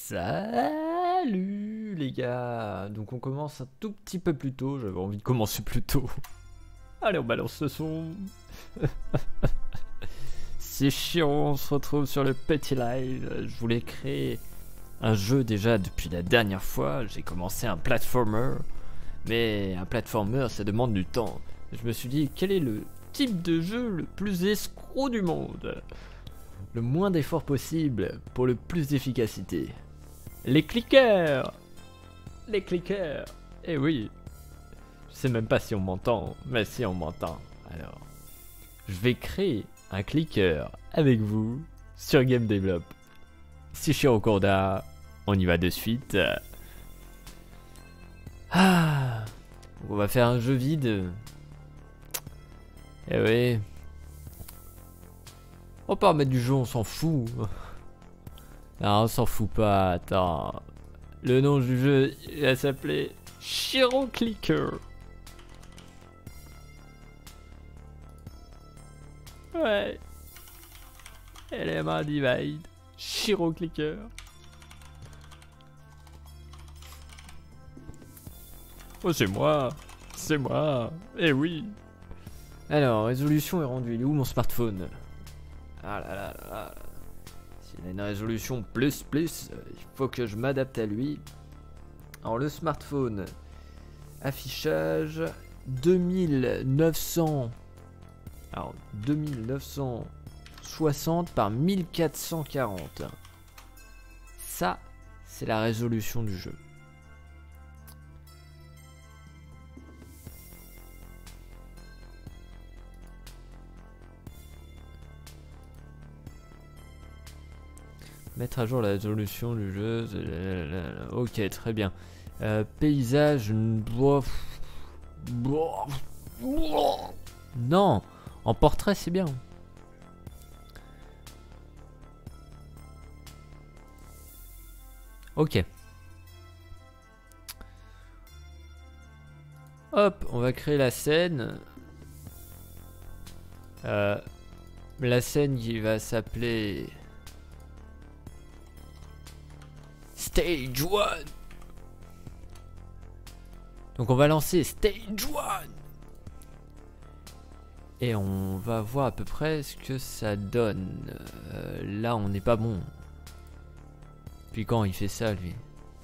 Salut les gars. Donc on commence un tout petit peu plus tôt, j'avais envie de commencer plus tôt. Allez, on balance le son. C'est chiant, on se retrouve sur le petit live. Je voulais créer un jeu déjà depuis la dernière fois. J'ai commencé un platformer, mais un platformer ça demande du temps. Je me suis dit, quel est le type de jeu le plus escroc du monde? Le moins d'efforts possible pour le plus d'efficacité. Les clickers. Les clickers. Eh oui. Je sais même pas si on m'entend, mais si on m'entend. Alors, je vais créer un clicker avec vous sur Game Develop. Si je suis au cours d'art, on y va de suite. Ah, on va faire un jeu vide. Eh oui. On peut remettre du jeu, on s'en fout. Non, on s'en fout pas, attends. Le nom du jeu, il va s'appeler Chiron Clicker. Ouais. Element Divide. Chiron Clicker. Oh, c'est moi. C'est moi. Eh oui. Alors, résolution est rendue. Il est où mon smartphone? Ah là là là là. S'il a une résolution plus, il faut que je m'adapte à lui. Alors le smartphone, affichage 2900. Alors 2960 par 1440. Ça, c'est la résolution du jeu. Mettre à jour la résolution du jeu. Ok, très bien. Paysage. Non, en portrait c'est bien. Ok. Hop, on va créer la scène. La scène qui va s'appeler Stage 1. Donc on va lancer Stage 1. Et on va voir à peu près ce que ça donne. Là on n'est pas bon. Puis quand il fait ça lui?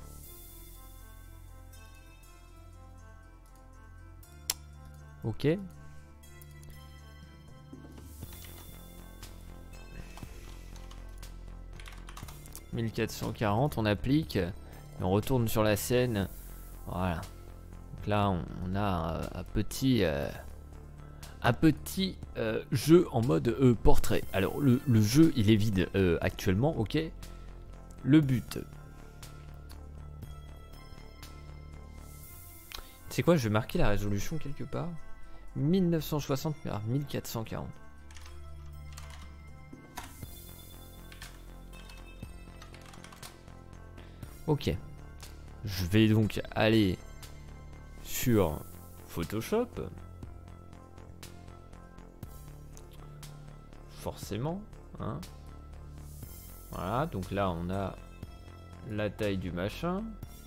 Ok. « 1440, on applique, et on retourne sur la scène. Voilà. Donc là, on a un petit jeu en mode portrait. Alors, le jeu, il est vide actuellement, ok. Le but. C'est quoi, je vais marquer la résolution quelque part. 1960 par 1440. Ok, je vais donc aller sur Photoshop, forcément, hein. Voilà, donc là on a la taille du machin.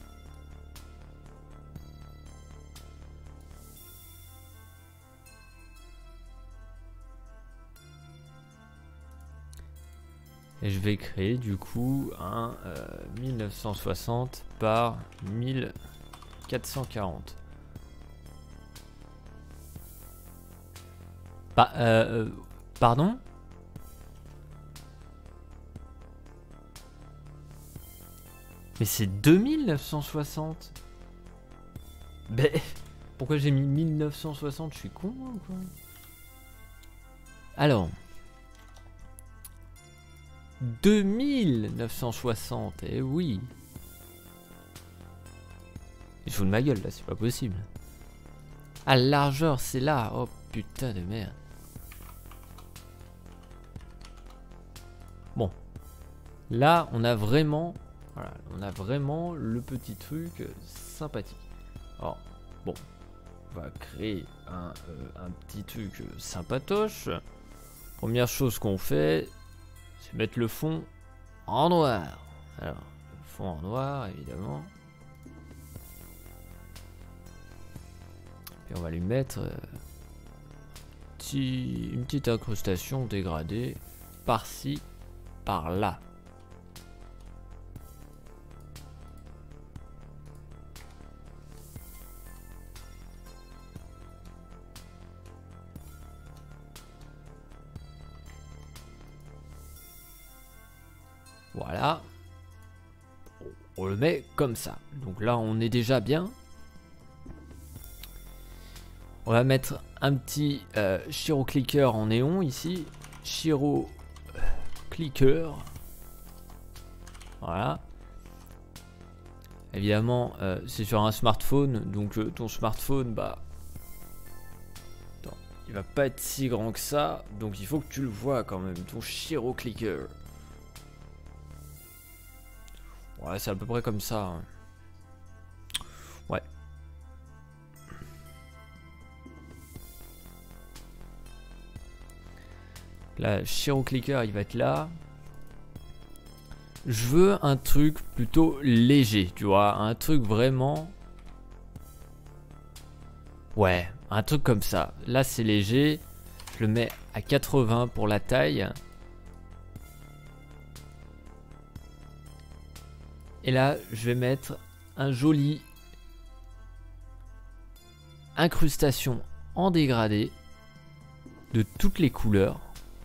Et je vais créer du coup un 1960 par 1440. Pardon? Mais c'est 2960. Ben, pourquoi j'ai mis 1960? Je suis con ou quoi? Alors. 2960, eh oui. Il se fout de ma gueule là, c'est pas possible. Ah, largeur c'est là, oh putain de merde. Bon, là on a vraiment, voilà, on a vraiment le petit truc sympathique. Alors, bon, on va créer un petit truc sympatoche. Première chose qu'on fait, c'est mettre le fond en noir. Alors, fond en noir, évidemment. Et on va lui mettre une petite incrustation dégradée par-ci, par-là. Voilà. On le met comme ça. Donc là, on est déjà bien. On va mettre un petit Chiro Clicker en néon ici. Chiro Clicker. Voilà. Évidemment, c'est sur un smartphone. Donc ton smartphone, bah... Attends, il va pas être si grand que ça. Donc il faut que tu le vois quand même. Ton Chiro Clicker. Ouais, c'est à peu près comme ça. Hein. Ouais. Là, Chiro Clicker, il va être là. Je veux un truc plutôt léger, tu vois. Un truc vraiment... Ouais, un truc comme ça. Là, c'est léger. Je le mets à 80 pour la taille. Et là, je vais mettre un joli incrustation en dégradé de toutes les couleurs.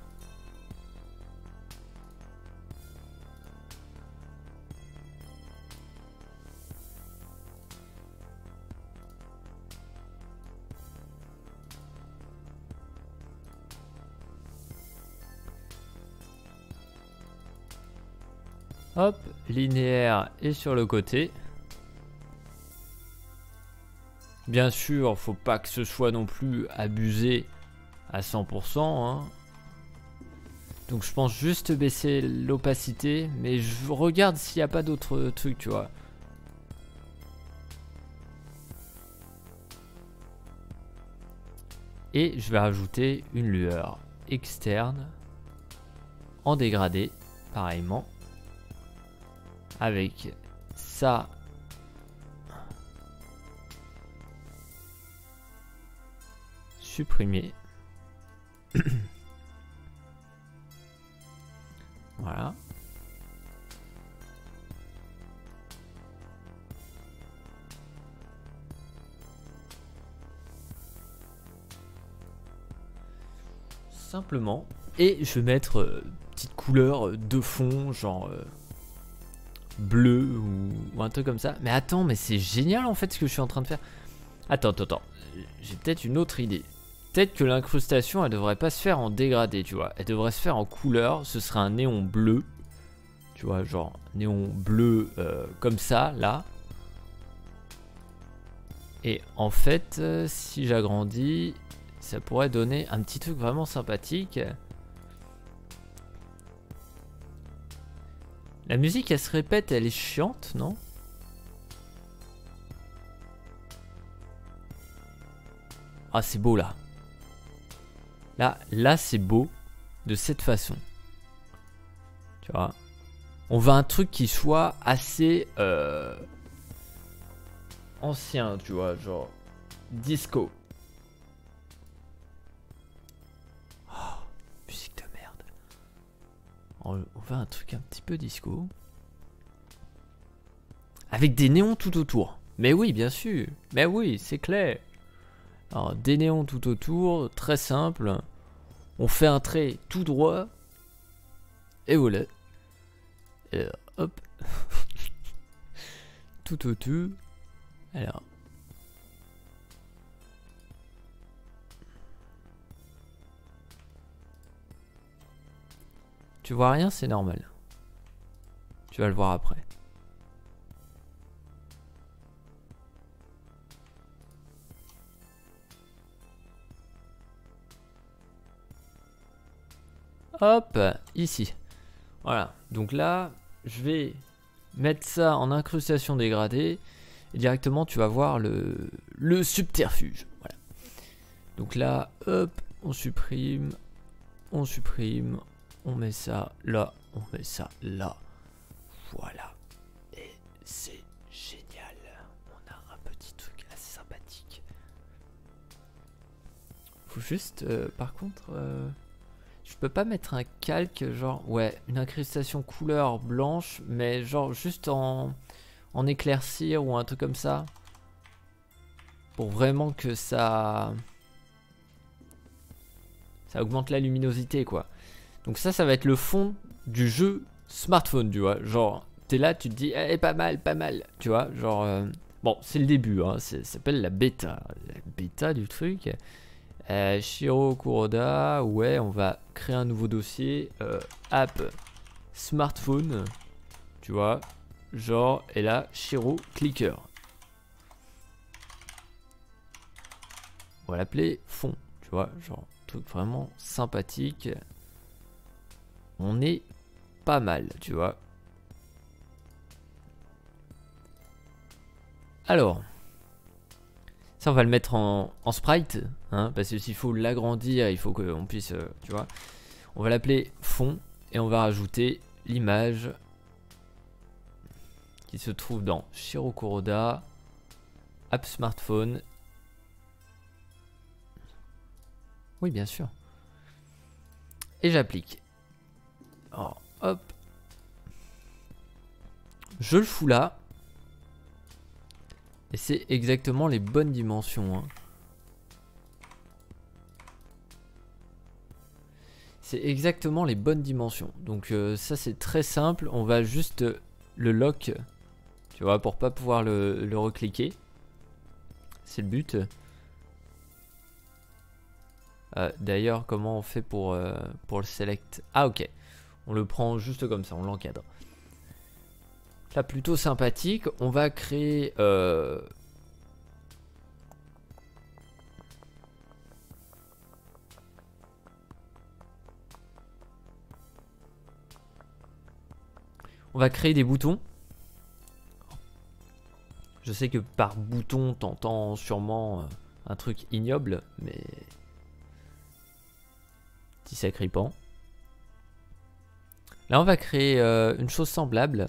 Hop, linéaire et sur le côté. Bien sûr, faut pas que ce soit non plus abusé à 100%. Hein. Donc je pense juste baisser l'opacité, mais je regarde s'il n'y a pas d'autres trucs, tu vois. Et je vais rajouter une lueur externe en dégradé, pareillement. Avec ça supprimé. Voilà. Simplement. Et je vais mettre petite couleur de fond, genre bleu ou un truc comme ça. Mais attends, mais c'est génial en fait ce que je suis en train de faire. Attends. J'ai peut-être une autre idée. Peut-être que l'incrustation, elle devrait pas se faire en dégradé, tu vois. Elle devrait se faire en couleur. Ce serait un néon bleu. Tu vois, genre néon bleu comme ça, là. Et en fait, si j'agrandis, ça pourrait donner un petit truc vraiment sympathique. La musique, elle se répète, elle est chiante, non? Ah, c'est beau, là. Là, c'est beau de cette façon. Tu vois. On veut un truc qui soit assez ancien, tu vois, genre disco. Oh, musique de merde. On veut un truc un petit peu disco. Avec des néons tout autour. Mais oui, bien sûr. Mais oui, c'est clair. Alors, des néons tout autour, très simple. On fait un trait tout droit. Et voilà. Et hop. Tout autour. Alors. Tu vois rien, c'est normal. Tu vas le voir après. Hop, ici. Voilà, donc là, je vais mettre ça en incrustation dégradée. Et directement, tu vas voir le subterfuge. Voilà. Donc là, hop, on supprime. On supprime. On met ça là. On met ça là. Voilà. Et juste, par contre, je peux pas mettre un calque, genre, ouais, une incrustation couleur blanche, mais genre juste en éclaircir ou un truc comme ça. Pour vraiment que ça augmente la luminosité, quoi. Donc ça va être le fond du jeu smartphone, tu vois. Genre, t'es là, tu te dis, eh, pas mal, tu vois. Genre, bon, c'est le début, hein. Ça s'appelle la bêta du truc. Shiro Kuroda, ouais, on va créer un nouveau dossier. App smartphone, tu vois. Genre, et là, Shiro Clicker. On va l'appeler fond, tu vois. Genre, truc vraiment sympathique. On est pas mal, tu vois. Alors, ça on va le mettre en sprite, hein, parce que s'il faut l'agrandir, il faut qu'on puisse, tu vois. On va l'appeler fond et on va rajouter l'image qui se trouve dans Shiro Kuroda, App Smartphone. Oui, bien sûr. Et j'applique. Alors, hop. Je le fous là. Et c'est exactement les bonnes dimensions. Hein. C'est exactement les bonnes dimensions. Donc ça c'est très simple. On va juste le lock. Tu vois, pour pas pouvoir le recliquer. C'est le but. D'ailleurs, comment on fait pour le select? Ah ok. On le prend juste comme ça, on l'encadre. Là, plutôt sympathique. On va créer... on va créer des boutons. Je sais que par bouton, t'entends sûrement un truc ignoble, mais... petit sacripant. Là, on va créer une chose semblable.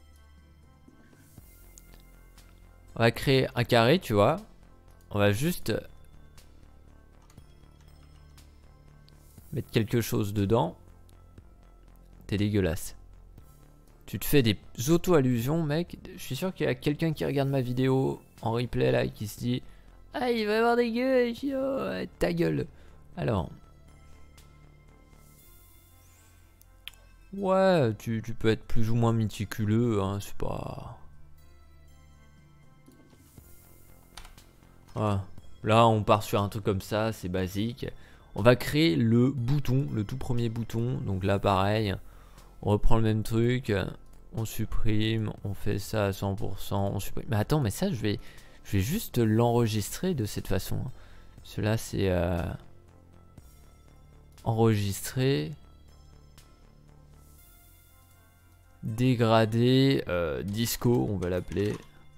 On va créer un carré, tu vois. On va juste mettre quelque chose dedans. T'es dégueulasse. Tu te fais des auto-allusions, mec. Je suis sûr qu'il y a quelqu'un qui regarde ma vidéo en replay là et qui se dit: ah, il va y avoir des gueules, ta gueule. Alors. Ouais, tu peux être plus ou moins méticuleux, hein, c'est pas... Voilà. Là, on part sur un truc comme ça, c'est basique. On va créer le bouton, le tout premier bouton. Donc là, pareil, on reprend le même truc, on supprime, on fait ça à 100%, on supprime. Mais attends, mais ça, je vais juste l'enregistrer de cette façon. Cela, c'est enregistrer, dégradé, disco, on va l'appeler.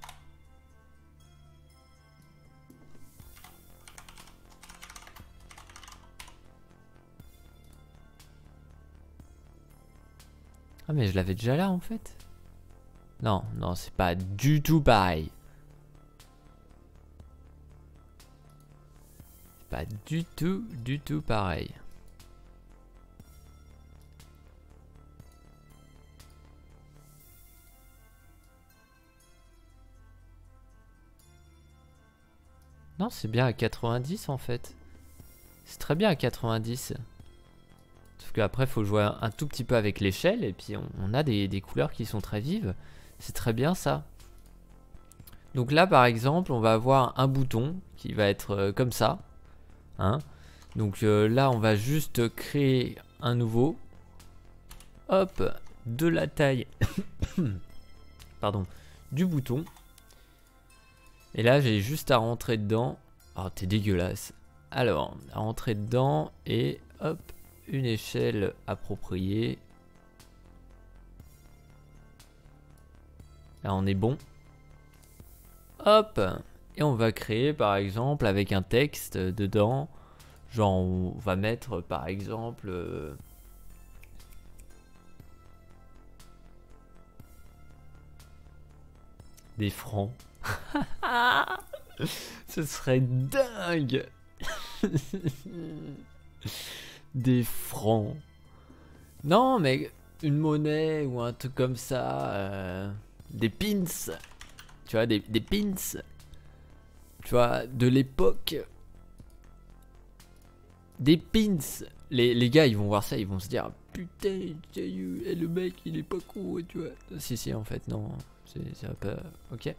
Ah mais je l'avais déjà là en fait. Non, non, c'est pas du tout pareil. C'est pas du tout pareil. Non, c'est bien à 90 en fait. C'est très bien à 90. Sauf qu'après, il faut jouer un tout petit peu avec l'échelle. Et puis, on a des couleurs qui sont très vives. C'est très bien ça. Donc là, par exemple, on va avoir un bouton qui va être comme ça. Hein. Donc là, on va juste créer un nouveau. Hop, de la taille. Pardon. Du bouton. Et là, j'ai juste à rentrer dedans. Oh, t'es dégueulasse. Alors, à rentrer dedans et hop. Une échelle appropriée. Là on est bon. Hop. Et on va créer par exemple avec un texte dedans. Genre on va mettre par exemple des francs. Ce serait dingue. Des francs. Non, mais une monnaie ou un truc comme ça. Des pins. Tu vois, des pins. Tu vois, de l'époque. Des pins. Les gars, ils vont voir ça, ils vont se dire putain, sérieux, le mec, il est pas con, tu vois. Si, en fait, non. C'est un peu. Ok.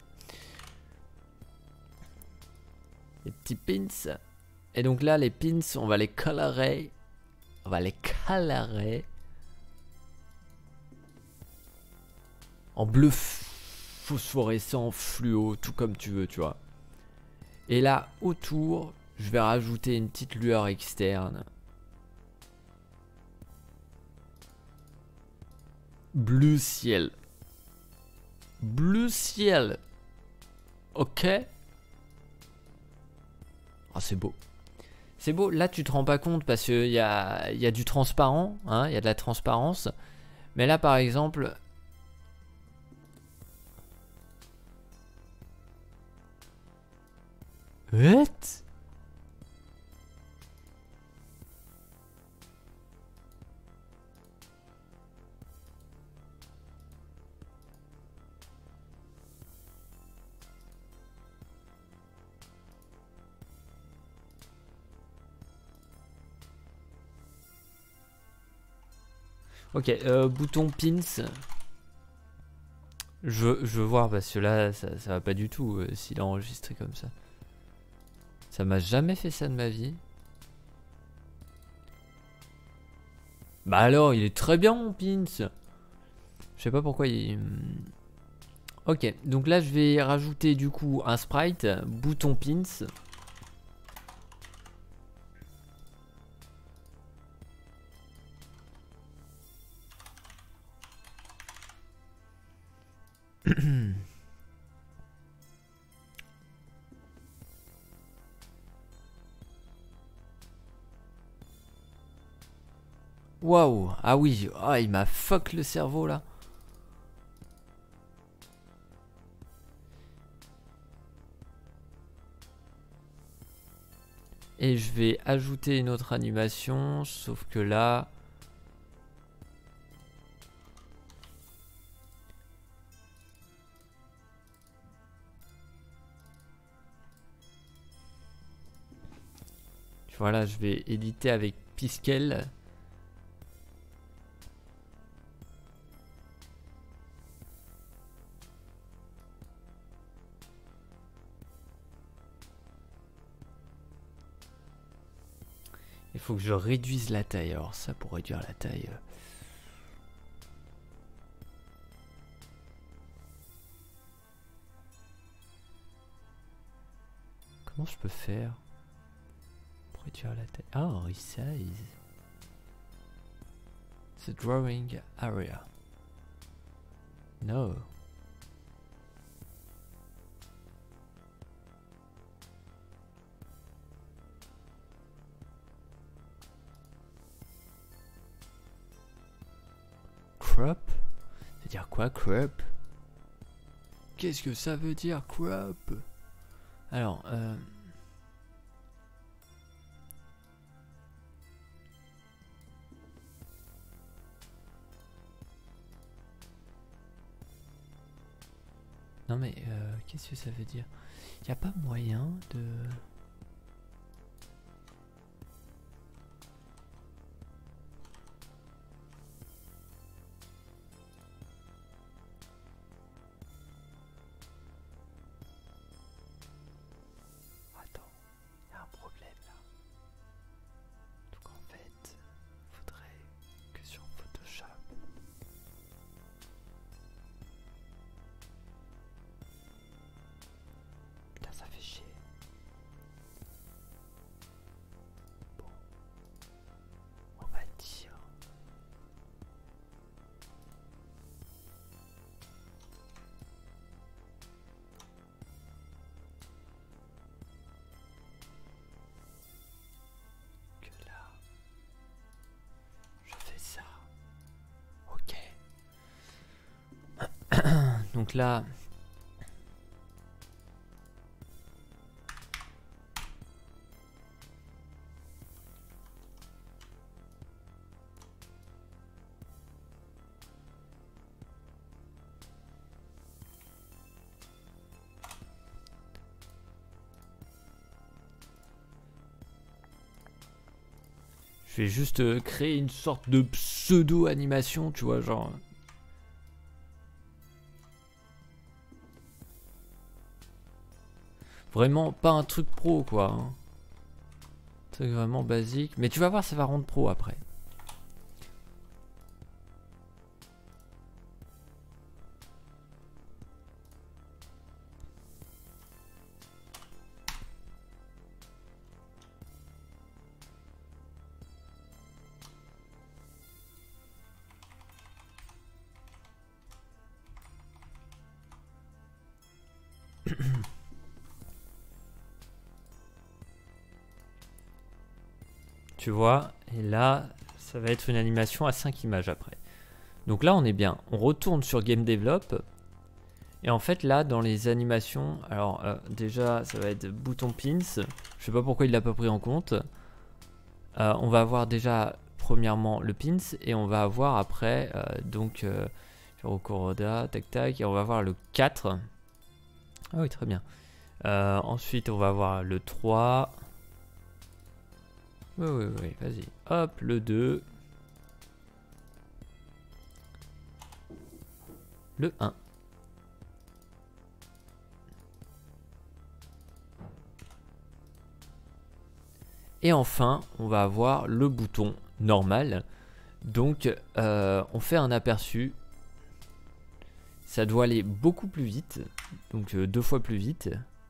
Les petits pins. Et donc là, les pins, on va les colorer. On va les colorer en bleu phosphorescent, fluo, tout comme tu veux, tu vois. Et là, autour, je vais rajouter une petite lueur externe. Bleu ciel. Bleu ciel. Ok. Ah, c'est beau. C'est beau. Là, tu te rends pas compte parce qu'il y a du transparent. Hein, y a de la transparence. Mais là, par exemple... What? Ok, bouton pins. Je veux voir parce que là, ça va pas du tout s'il a enregistré comme ça. Ça m'a jamais fait ça de ma vie. Bah alors, il est très bien mon pins. Je sais pas pourquoi il... Ok, donc là je vais rajouter du coup un sprite, bouton pins. Waouh, ah oui, ah, il m'a fuck le cerveau là. Et je vais ajouter une autre animation, sauf que là... Voilà, je vais éditer avec Piskel. Il faut que je réduise la taille. Alors ça, pour réduire la taille... Comment je peux faire pour réduire la taille? Ah, resize. The drawing area. No. Crop? Ça veut dire quoi, crop? Qu'est-ce que ça veut dire, crop? Alors, non mais, qu'est-ce que ça veut dire? Y a pas moyen de... Donc là, Je vais juste créer une sorte de pseudo-animation, tu vois, genre... Vraiment pas un truc pro, quoi. Hein. Un truc vraiment basique. Mais tu vas voir, ça va rendre pro après. Tu vois, et là, ça va être une animation à 5 images après. Donc là, on est bien. On retourne sur Game Develop. Et en fait, là, dans les animations, alors déjà, ça va être bouton pins. Je sais pas pourquoi il l'a pas pris en compte. On va avoir déjà, premièrement, le pins. Et on va avoir après, donc, Kuroda, tac tac. Et on va avoir le 4. Ah oui, très bien. Ensuite, on va avoir le 3. Oui, vas-y. Hop, le 2. Le 1. Et enfin, on va avoir le bouton normal. Donc, on fait un aperçu. Ça doit aller beaucoup plus vite. Donc, 2 fois plus vite.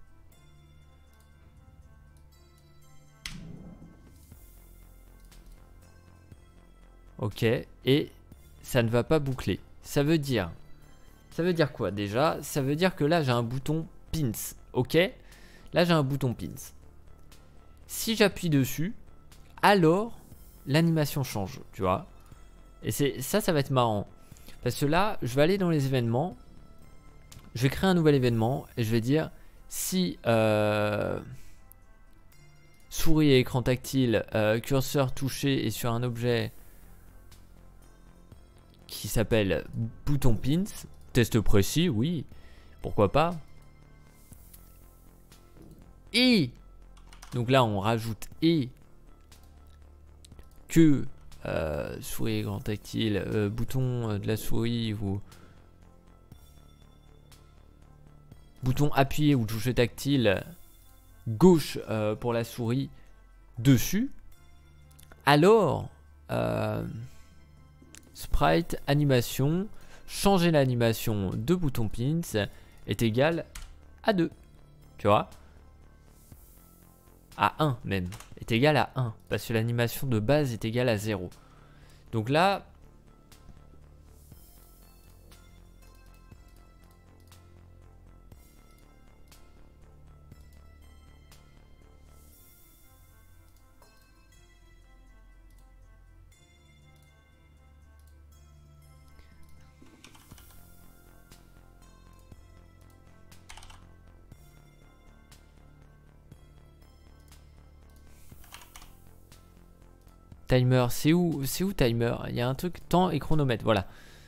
Ok, et ça ne va pas boucler. Ça veut dire quoi déjà? Ça veut dire que là j'ai un bouton pins. Ok, là j'ai un bouton pins. Si j'appuie dessus, alors l'animation change, tu vois. Et ça va être marrant. Parce que là, je vais aller dans les événements. Je vais créer un nouvel événement et je vais dire si souris et écran tactile, curseur touché et sur un objet qui s'appelle bouton pins, test précis, oui, pourquoi pas. Et donc là on rajoute et que souris écran tactile, bouton de la souris ou bouton appuyé ou toucher tactile gauche pour la souris dessus, alors sprite animation, changer l'animation de bouton pins est égal à 2. Tu vois, à 1 même, est égal à 1, parce que l'animation de base est égale à 0. Donc là, timer, c'est où timer? Il y a un truc temps et chronomètre, voilà.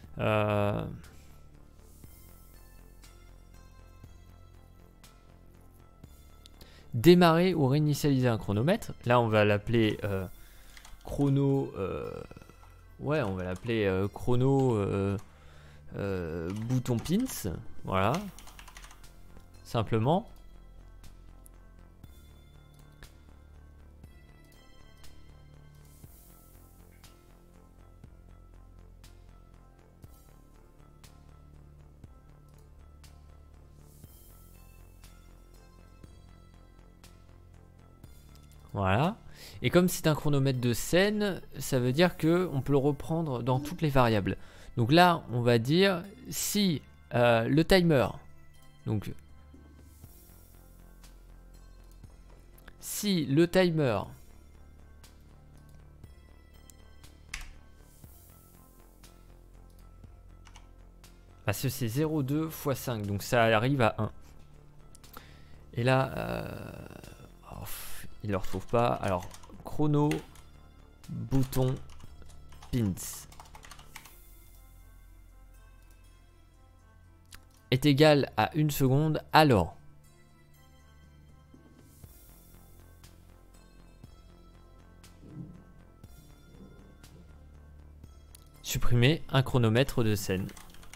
Démarrer ou réinitialiser un chronomètre. Là, on va l'appeler chrono. Ouais, on va l'appeler chrono bouton pins. Voilà. Simplement. Voilà. Et comme c'est un chronomètre de scène, ça veut dire que on peut le reprendre dans toutes les variables. Donc là, on va dire si le timer, donc si le timer parce que c'est 0,2 x 5, donc ça arrive à 1. Et là, il ne le retrouve pas. Alors, chrono, bouton, pins est égal à 1 seconde. Alors, supprimer un chronomètre de scène.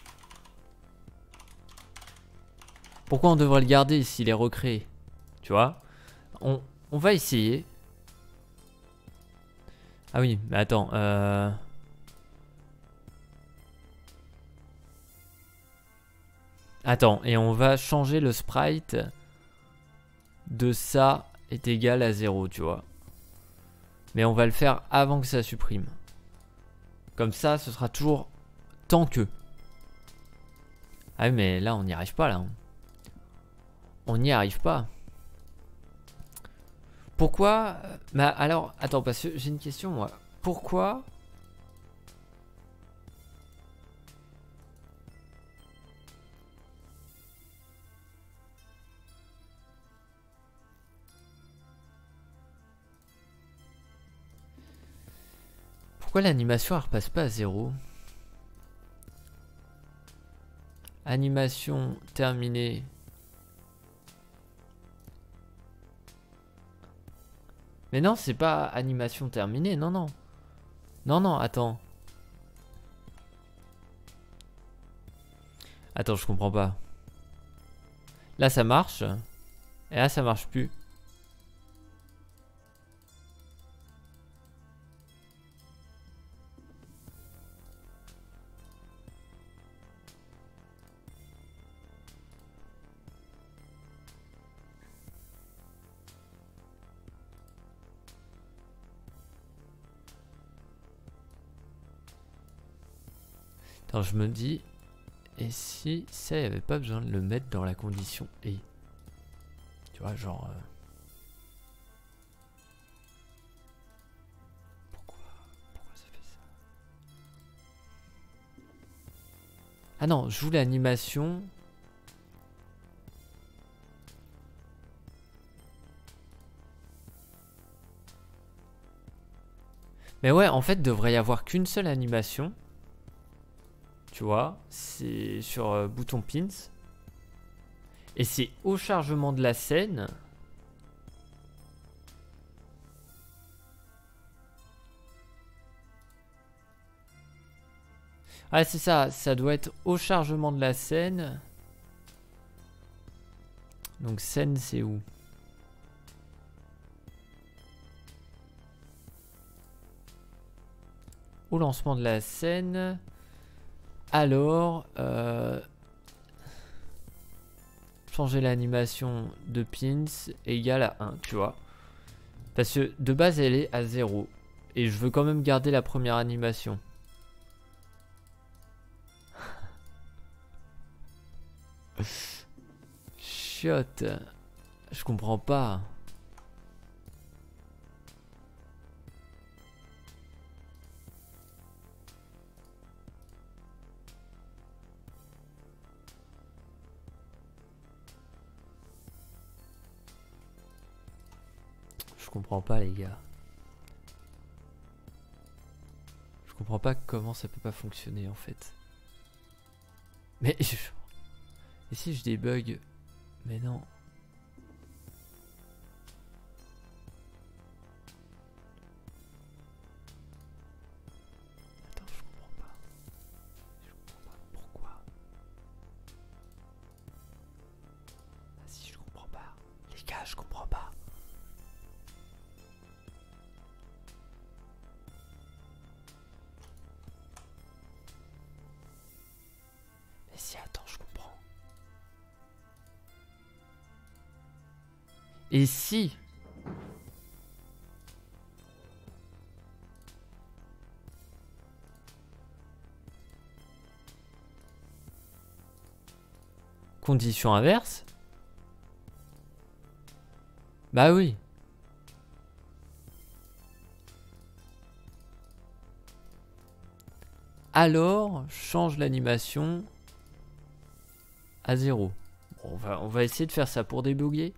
Pourquoi on devrait le garder s'il est recréé? Tu vois, on va essayer. Ah oui, mais attends. Attends, et on va changer le sprite de ça est égal à 0, tu vois. Mais on va le faire avant que ça supprime. Comme ça, ce sera toujours tant que. Ah mais là, on n'y arrive pas, là. On n'y arrive pas. Pourquoi? Bah alors, attends, parce que j'ai une question, moi. Pourquoi? Pourquoi l'animation elle repasse pas à 0? Animation terminée. Mais non, c'est pas animation terminée, non, non. Non, non, attends. Attends, je comprends pas. Là, ça marche. Et là, ça marche plus. Attends, je me dis, et si ça, il n'y avait pas besoin de le mettre dans la condition et. Tu vois, genre. Pourquoi ça fait ça? Ah non, je voulais l'animation. Mais ouais, en fait, devrait y avoir qu'une seule animation. Tu vois, c'est sur bouton pins. Et c'est au chargement de la scène. Ah, c'est ça, ça doit être au chargement de la scène. Donc scène, c'est où? Au lancement de la scène. Alors, changer l'animation de pins égale à 1, tu vois. Parce que de base, elle est à 0. Et je veux quand même garder la première animation. Chiotte. Je comprends pas. Je comprends pas, les gars. Je comprends pas comment ça peut pas fonctionner, en fait. Mais et si je débug? Mais non. Attends, je comprends pas. Je comprends pas pourquoi. Ah si, je comprends pas. Les gars, je comprends pas. Mais si, attends, je comprends. Et si condition inverse? Bah oui. Alors, change l'animation à 0. Bon, on va essayer de faire ça pour débugger.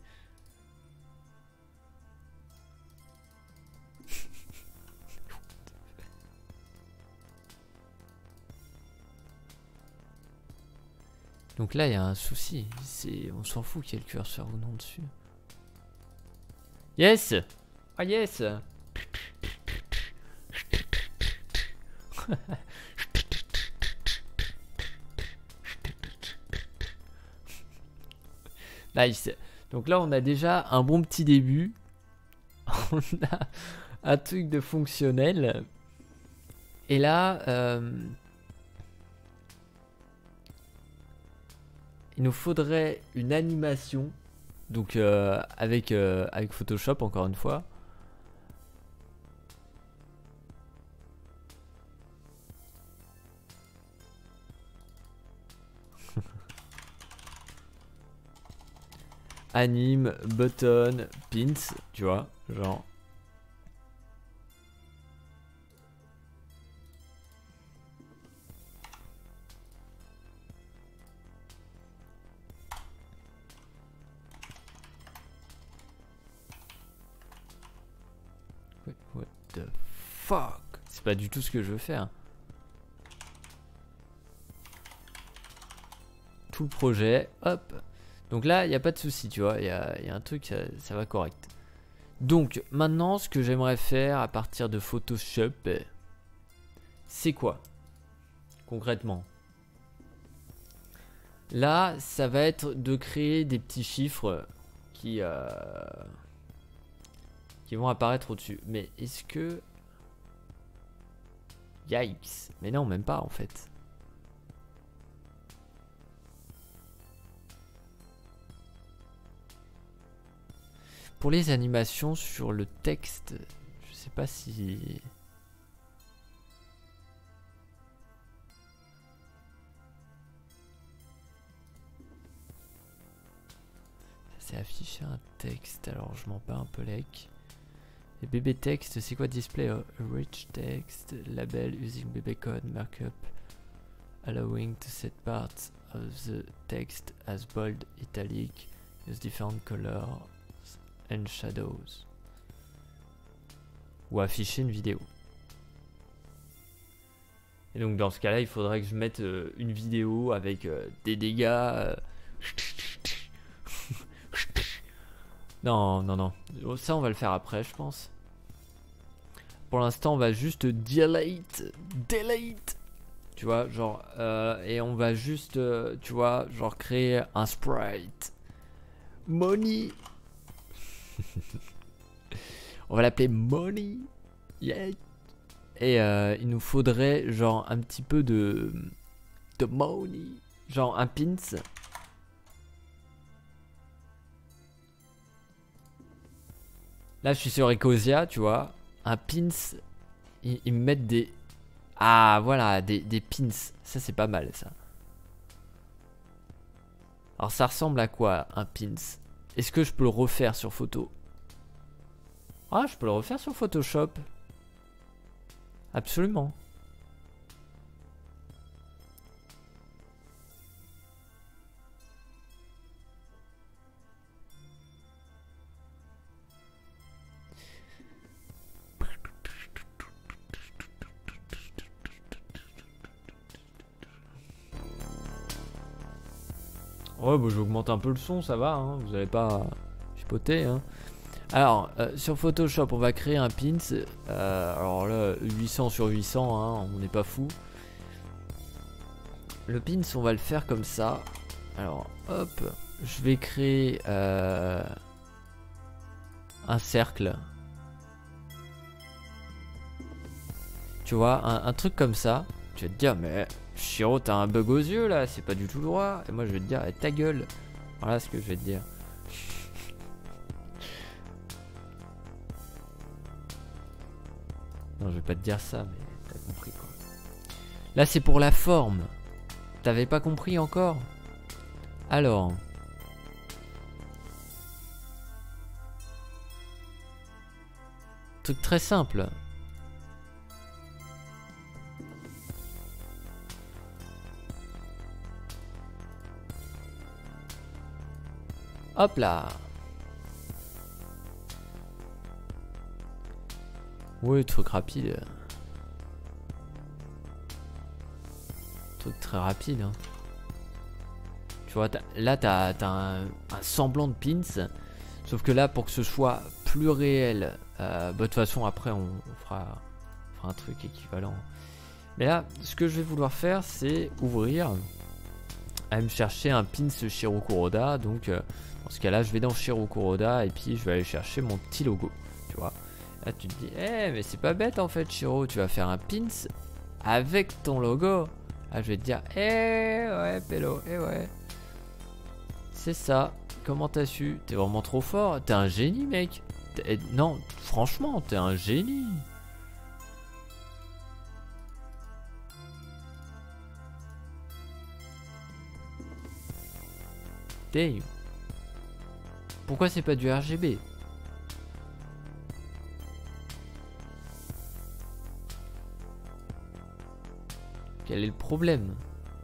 Donc là, il y a un souci. On s'en fout qu'il y ait le curseur ou non dessus. Yes! Ah yes! Nice. Donc là, on a déjà un bon petit début. On a un truc de fonctionnel. Et là, il nous faudrait une animation. Donc avec Photoshop, encore une fois. Anime, button, pins, tu vois, genre. What the fuck? C'est pas du tout ce que je veux faire. Tout le projet, hop. Donc là, il n'y a pas de souci, tu vois. Il y a un truc, ça va correct. Donc maintenant, ce que j'aimerais faire à partir de Photoshop, c'est quoi concrètement? Là, ça va être de créer des petits chiffres qui vont apparaître au-dessus. Mais est-ce que... Yikes. Mais non, même pas en fait. Pour les animations sur le texte, je sais pas si... C'est afficher un texte, alors je m'en bats un peu lec. Et BB text, c'est quoi display? Rich text, label using BB code, markup, allowing to set parts of the text as bold, italic, use different colors and shadows. Ou afficher une vidéo. Et donc dans ce cas là il faudrait que je mette une vidéo avec des dégâts. Non, non, non. Ça on va le faire après je pense. Pour l'instant on va juste delete. Tu vois genre et on va juste tu vois genre créer un sprite. Money. On va l'appeler Money. Yeah. Et il nous faudrait genre un petit peu de money. Genre un pins. Là je suis sur Ecosia, tu vois. Un pins. Ils me mettent des... Ah voilà, des pins. Ça c'est pas mal ça. Alors ça ressemble à quoi un pins? Est-ce que je peux le refaire sur photo? Ah, je peux le refaire sur Photoshop. Absolument. Ouais, bah j'augmente un peu le son, ça va, hein, vous allez pas chipoter. Hein. Alors, sur Photoshop, on va créer un pins. Alors là, 800 sur 800, hein, on n'est pas fou. Le pins, on va le faire comme ça. Alors, hop, je vais créer un cercle. Tu vois, un truc comme ça. Tu vas te dire, mais Chiro, t'as un bug aux yeux là, c'est pas du tout droit. Et moi, je vais te dire, eh, ta gueule. Voilà ce que je vais te dire. Non, je vais pas te dire ça, mais t'as compris quoi. Là, c'est pour la forme. T'avais pas compris encore? Alors. Truc très simple. Hop là. Oui, truc rapide. Truc très rapide. Hein. Tu vois, là, t'as un semblant de pins. Sauf que là, pour que ce soit plus réel, bah, de toute façon, après, on fera un truc équivalent. Mais là, ce que je vais vouloir faire, c'est ouvrir aller me chercher un pins Shiro Kuroda. Donc dans ce cas là je vais dans Shiro Kuroda et puis je vais aller chercher mon petit logo, tu vois. Là tu te dis mais c'est pas bête en fait Shiro, tu vas faire un pins avec ton logo. Là je vais te dire ouais Pélo, ouais c'est ça. Comment t'as su? T'es vraiment trop fort, t'es un génie mec. Non franchement t'es un génie. Damn. Pourquoi c'est pas du RGB? Quel est le problème?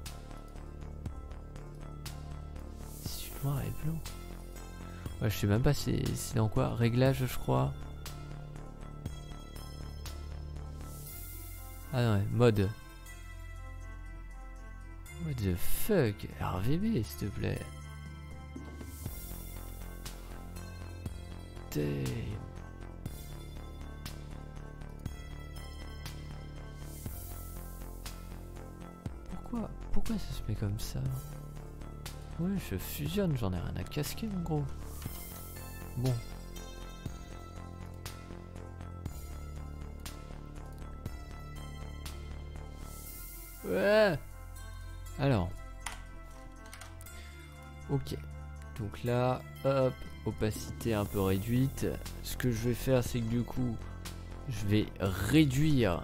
C'est du noir et blanc. Ouais, je sais même pas c'est dans quoi. Réglage je crois. Ah non, ouais, mode. What the fuck? RGB s'il te plaît. Damn. Pourquoi ça se met comme ça? Ouais, je fusionne, j'en ai rien à casquer mon gros. Bon. Ouais. Alors. Ok. Donc là, hop, opacité un peu réduite. Ce que je vais faire, c'est que du coup, je vais réduire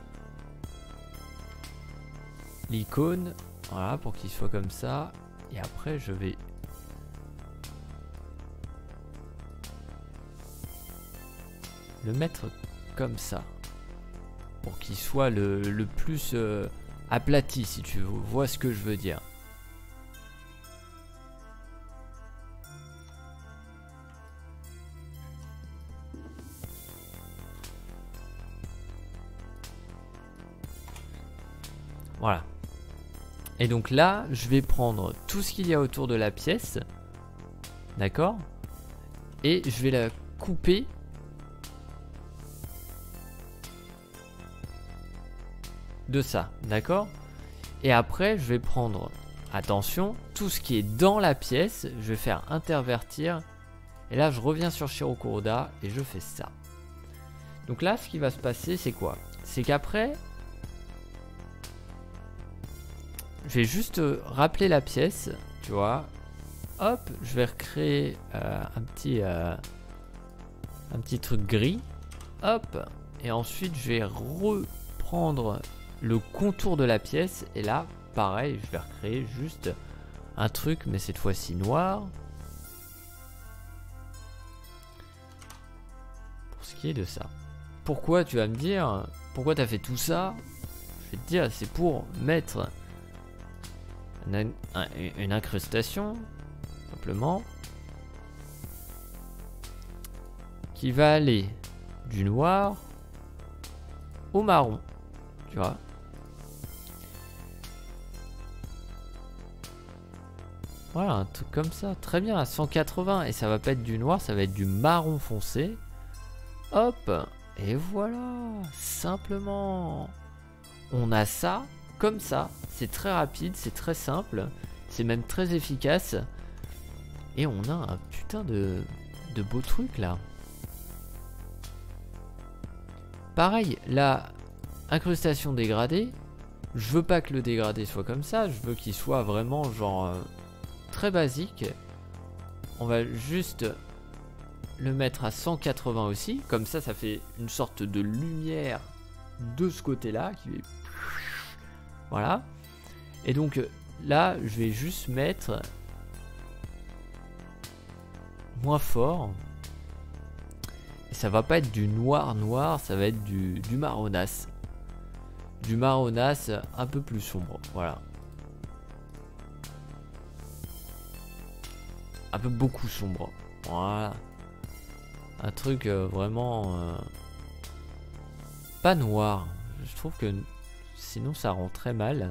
l'icône, voilà, pour qu'il soit comme ça. Et après, je vais le mettre comme ça, pour qu'il soit le plus aplati, si tu vois ce que je veux dire. Voilà. Et donc là, je vais prendre tout ce qu'il y a autour de la pièce. D'accord? Et je vais la couper. De ça. D'accord? Et après, je vais prendre, attention, tout ce qui est dans la pièce. Je vais faire intervertir. Et là, je reviens sur Shiro Kuroda et je fais ça. Donc là, ce qui va se passer, c'est quoi? C'est qu'après... je vais juste rappeler la pièce, tu vois. Hop, je vais recréer un petit truc gris. Hop, et ensuite je vais reprendre le contour de la pièce. Et là, pareil, je vais recréer juste un truc, mais cette fois-ci noir. Pour ce qui est de ça. Pourquoi, tu vas me dire, pourquoi tu as fait tout ça? Je vais te dire, c'est pour mettre... une incrustation simplement qui va aller du noir au marron, tu vois. Voilà, un truc comme ça, très bien, à 180. Et ça va pas être du noir, ça va être du marron foncé. Hop, et voilà, simplement on a ça. Comme ça, c'est très rapide, c'est très simple, c'est même très efficace. Et on a un putain de beau truc là. Pareil, la incrustation dégradée, je veux pas que le dégradé soit comme ça, je veux qu'il soit vraiment genre très basique. On va juste le mettre à 180 aussi, comme ça, ça fait une sorte de lumière de ce côté-là qui est... Voilà. Et donc là, je vais juste mettre moins fort. Et ça va pas être du noir noir, ça va être du marronasse. Du marronasse un peu plus sombre. Voilà. Un peu beaucoup sombre. Voilà. Un truc vraiment pas noir. Je trouve que sinon ça rend très mal.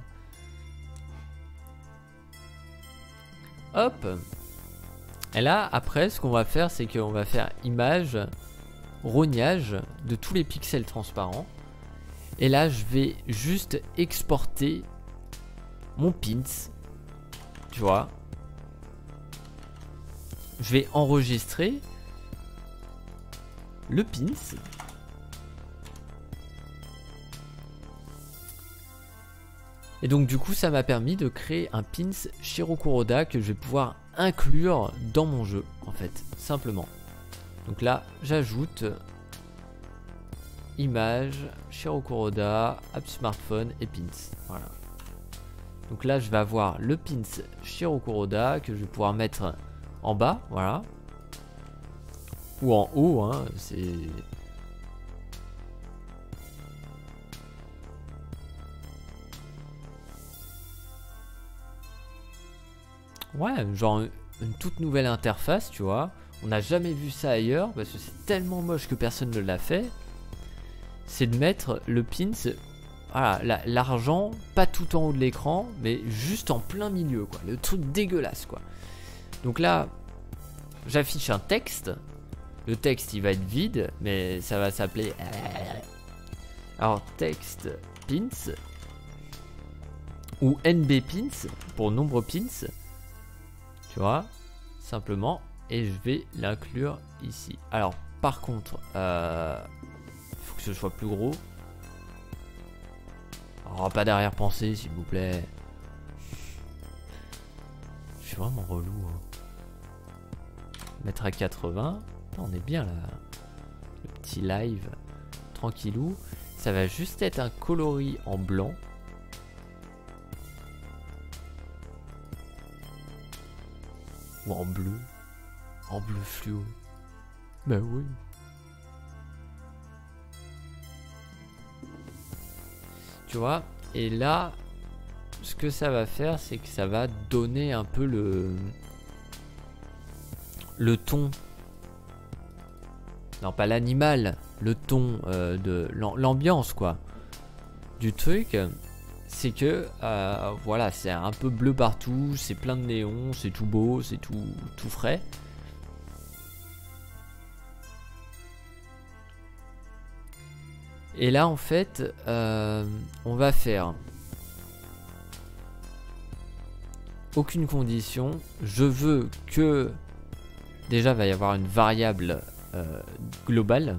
Hop. Et là après ce qu'on va faire, c'est qu'on va faire image, rognage de tous les pixels transparents. Et là je vais juste exporter mon pins tu vois, je vais enregistrer le pins. Et donc du coup ça m'a permis de créer un pins Shiro Kuroda que je vais pouvoir inclure dans mon jeu en fait, simplement. Donc là j'ajoute image, Shiro Kuroda, app smartphone et pins. Voilà. Donc là je vais avoir le pins Shiro Kuroda que je vais pouvoir mettre en bas, voilà. Ou en haut, hein, c'est... Ouais, genre une toute nouvelle interface, tu vois. On n'a jamais vu ça ailleurs parce que c'est tellement moche que personne ne l'a fait. C'est de mettre le pins, voilà, l'argent, pas tout en haut de l'écran, mais juste en plein milieu, quoi. Le truc dégueulasse, quoi. Donc là, j'affiche un texte. Le texte, il va être vide, mais ça va s'appeler... Alors, texte pins ou NB pins pour nombre pins. Tu vois, simplement, et je vais l'inclure ici. Alors, par contre, il faut que ce soit plus gros. Alors, pas d'arrière-pensée, s'il vous plaît. Je suis vraiment relou. Hein. Mettre à 80. On est bien là. Le petit live, tranquillou. Ça va juste être un coloris en blanc. Ou en bleu fluo. Bah oui. Tu vois, et là, ce que ça va faire, c'est que ça va donner un peu le ton. Non, pas l'animal, le ton de l'ambiance, quoi. Du truc. C'est que voilà, c'est un peu bleu partout, c'est plein de néons, c'est tout beau, c'est tout frais. Et là en fait on va faire aucune condition. Je veux que déjà va y avoir une variable globale.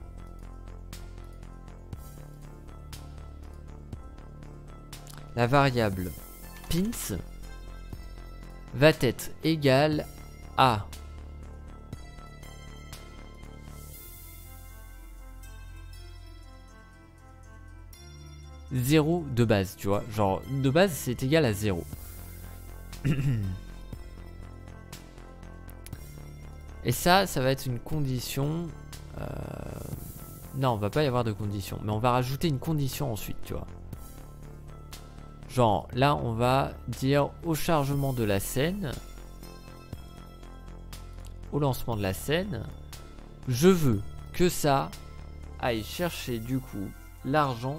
La variable pins va être égale à zéro de base, tu vois. Genre de base c'est égal à 0. Et ça va être une condition. Non, on va pas y avoir de condition, mais on va rajouter une condition ensuite, tu vois. Genre, là, on va dire au chargement de la scène, au lancement de la scène, je veux que ça aille chercher du coup l'argent.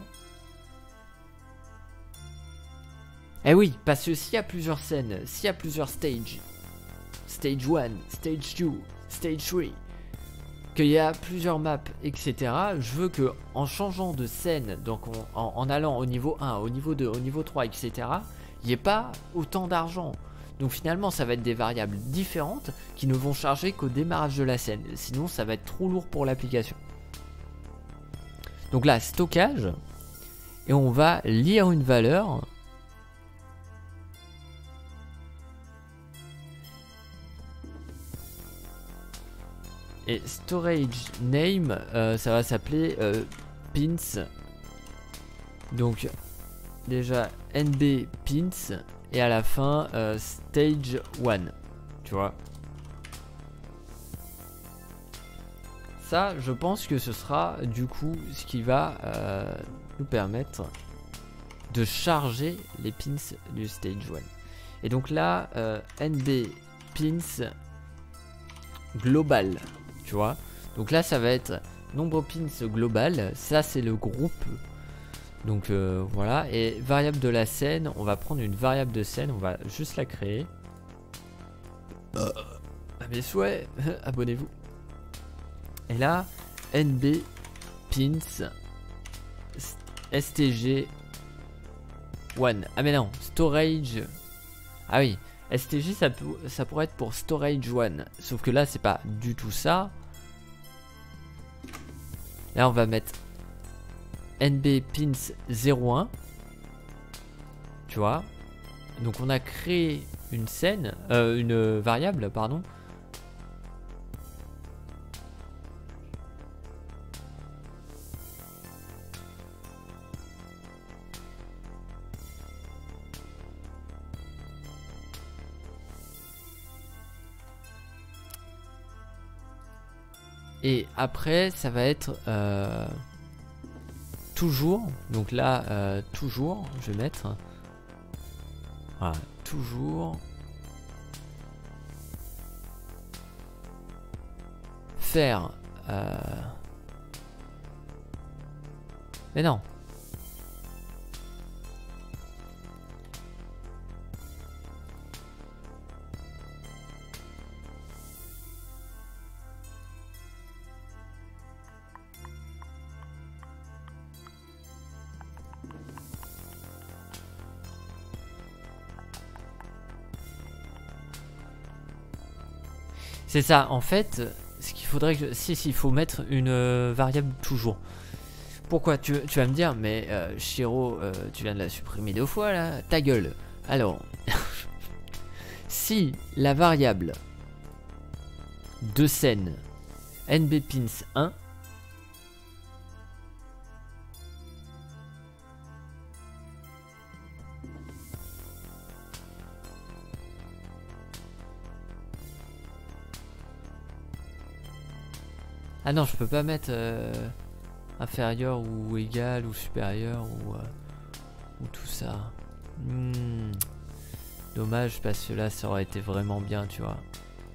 Eh oui, parce que s'il y a plusieurs scènes, s'il y a plusieurs stages, stage 1, stage 2, stage 3, qu'il y a plusieurs maps, etc. Je veux que en changeant de scène, donc en allant au niveau 1, au niveau 2, au niveau 3, etc., il n'y ait pas autant d'argent. Donc finalement, ça va être des variables différentes qui ne vont charger qu'au démarrage de la scène. Sinon, ça va être trop lourd pour l'application. Donc là, stockage. Et on va lire une valeur. Et storage name, ça va s'appeler pins. Donc déjà NB pins et à la fin stage 1. Tu vois. Ça, je pense que ce sera du coup ce qui va nous permettre de charger les pins du stage 1. Et donc là, NB pins global. Tu vois, donc là ça va être nombre pins global, ça c'est le groupe. Donc voilà, et variable de la scène, on va prendre une variable de scène, on va juste la créer. À mes souhaits, abonnez-vous. Et là, NB pins STG 1. Ah mais non, storage. Ah oui, STJ ça pourrait être pour storage 1. Sauf que là c'est pas du tout ça. Là on va mettre nbpins 01. Tu vois. Donc on a créé une scène, une variable, pardon. Et après ça va être toujours. Donc là toujours je vais mettre voilà, toujours faire mais non. C'est ça, en fait, ce qu'il faudrait que... Si, il faut mettre une variable toujours. Pourquoi tu vas me dire, mais Shiro, tu viens de la supprimer 2 fois là, ta gueule. Alors, si la variable de scène nbpins 1 ah non, je peux pas mettre inférieur ou égal ou supérieur ou tout ça. Dommage parce que là ça aurait été vraiment bien, tu vois.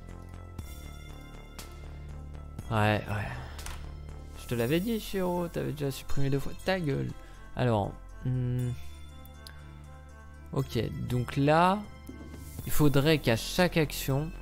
Ouais. Je te l'avais dit, Shiro, t'avais déjà supprimé 2 fois. Ta gueule. Alors, ok, donc là, il faudrait qu'à chaque action,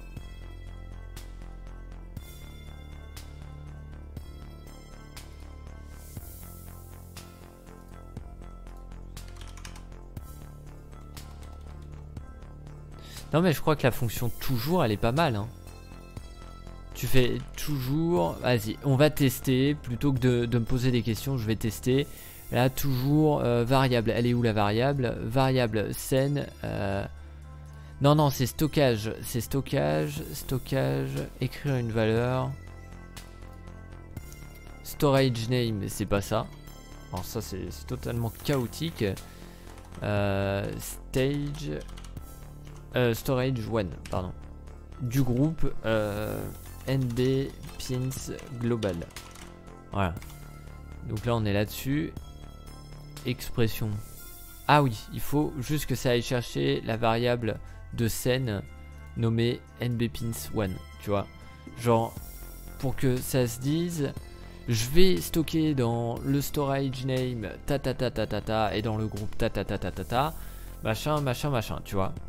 non mais je crois que la fonction toujours elle est pas mal hein. Tu fais toujours, vas-y on va tester plutôt que de me poser des questions, je vais tester. Là toujours variable, elle est où la variable? Variable scène non c'est stockage, écrire une valeur. Storage name c'est pas ça. Alors ça c'est totalement chaotique. Stage storage 1 pardon du groupe nbpins global. Voilà, donc là on est là dessus. Expression, ah oui, il faut juste que ça aille chercher la variable de scène nommée nbpins 1, tu vois, genre pour que ça se dise je vais stocker dans le storage name ta et dans le groupe ta machin, tu vois.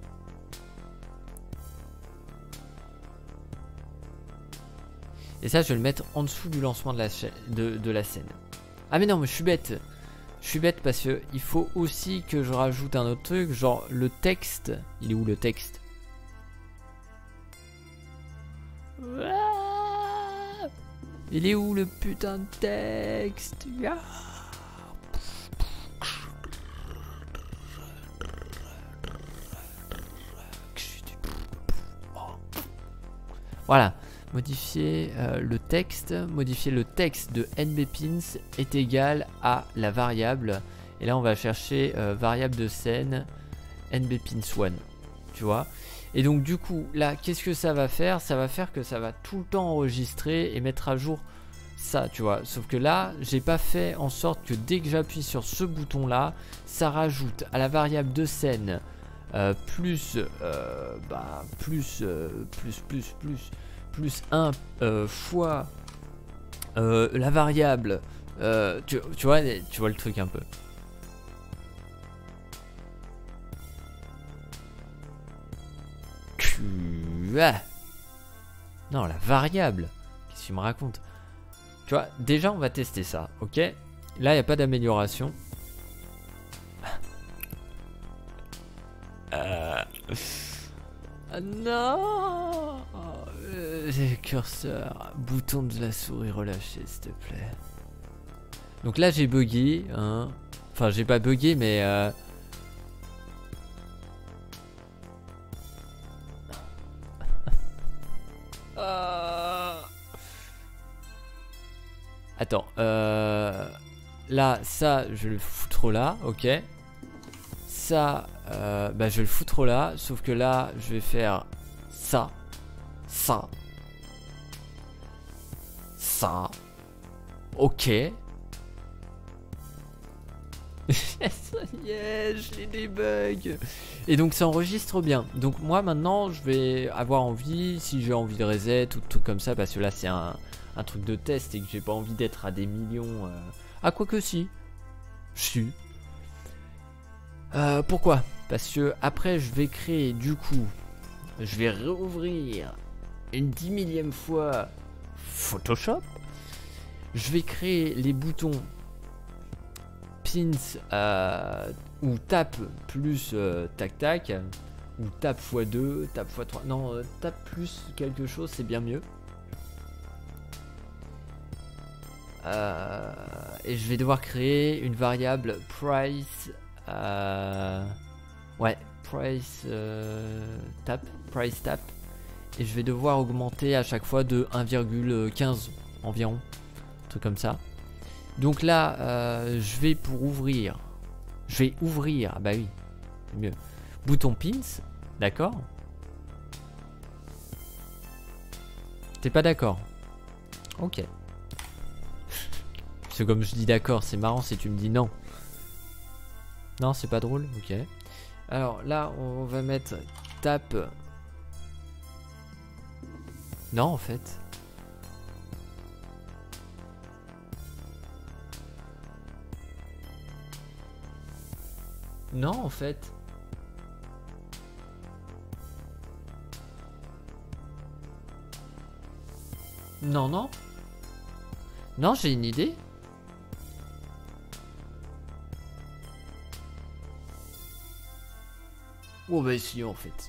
Et ça je vais le mettre en dessous du lancement de la scène. Ah mais non mais je suis bête parce que il faut aussi que je rajoute un autre truc, genre le texte. Il est où le texte? Il est où le putain de texte? Voilà. Modifier le texte de nbpins est égal à la variable. Et là on va chercher variable de scène nbpins 1, tu vois. Et donc du coup là qu'est-ce que ça va faire? Ça va faire que ça va tout le temps enregistrer et mettre à jour ça, tu vois. Sauf que là j'ai pas fait en sorte que dès que j'appuie sur ce bouton là, ça rajoute à la variable de scène plus 1 fois la variable tu vois le truc un peu. Non, la variable, qu'est-ce qu'il me raconte? Tu vois, déjà on va tester ça, ok. Là il n'y a pas d'amélioration. Non. Curseur, bouton de la souris relâché, s'il te plaît. Donc là j'ai bugué, hein. Enfin j'ai pas bugué mais Attends, là ça je vais le foutre là, ok. Ça, bah je vais le foutre là, sauf que là je vais faire ça, ça, ça, ok. Yeah, je les débug. Et donc ça enregistre bien. Donc moi maintenant je vais avoir envie, si j'ai envie de reset ou de trucs comme ça, parce que là c'est un truc de test et que j'ai pas envie d'être à des millions. Ah quoi que si. Pourquoi? Parce que après je vais créer du coup, je vais rouvrir une 10 millième fois Photoshop. Je vais créer les boutons pins ou tape plus tac tac, ou tape x2, tape x3, non tape plus quelque chose c'est bien mieux. Et je vais devoir créer une variable price, ouais price price tap, et je vais devoir augmenter à chaque fois de 1,15 environ, un truc comme ça. Donc là, je vais ouvrir, ah bah oui, c'est mieux. Bouton pins, d'accord? T'es pas d'accord? Ok. C'est comme je dis d'accord, c'est marrant si tu me dis non. Non, c'est pas drôle, ok. Alors là, on va mettre tap. Non, en fait. Non, en fait. Non, non. Non, j'ai une idée. Oh bah si, en fait.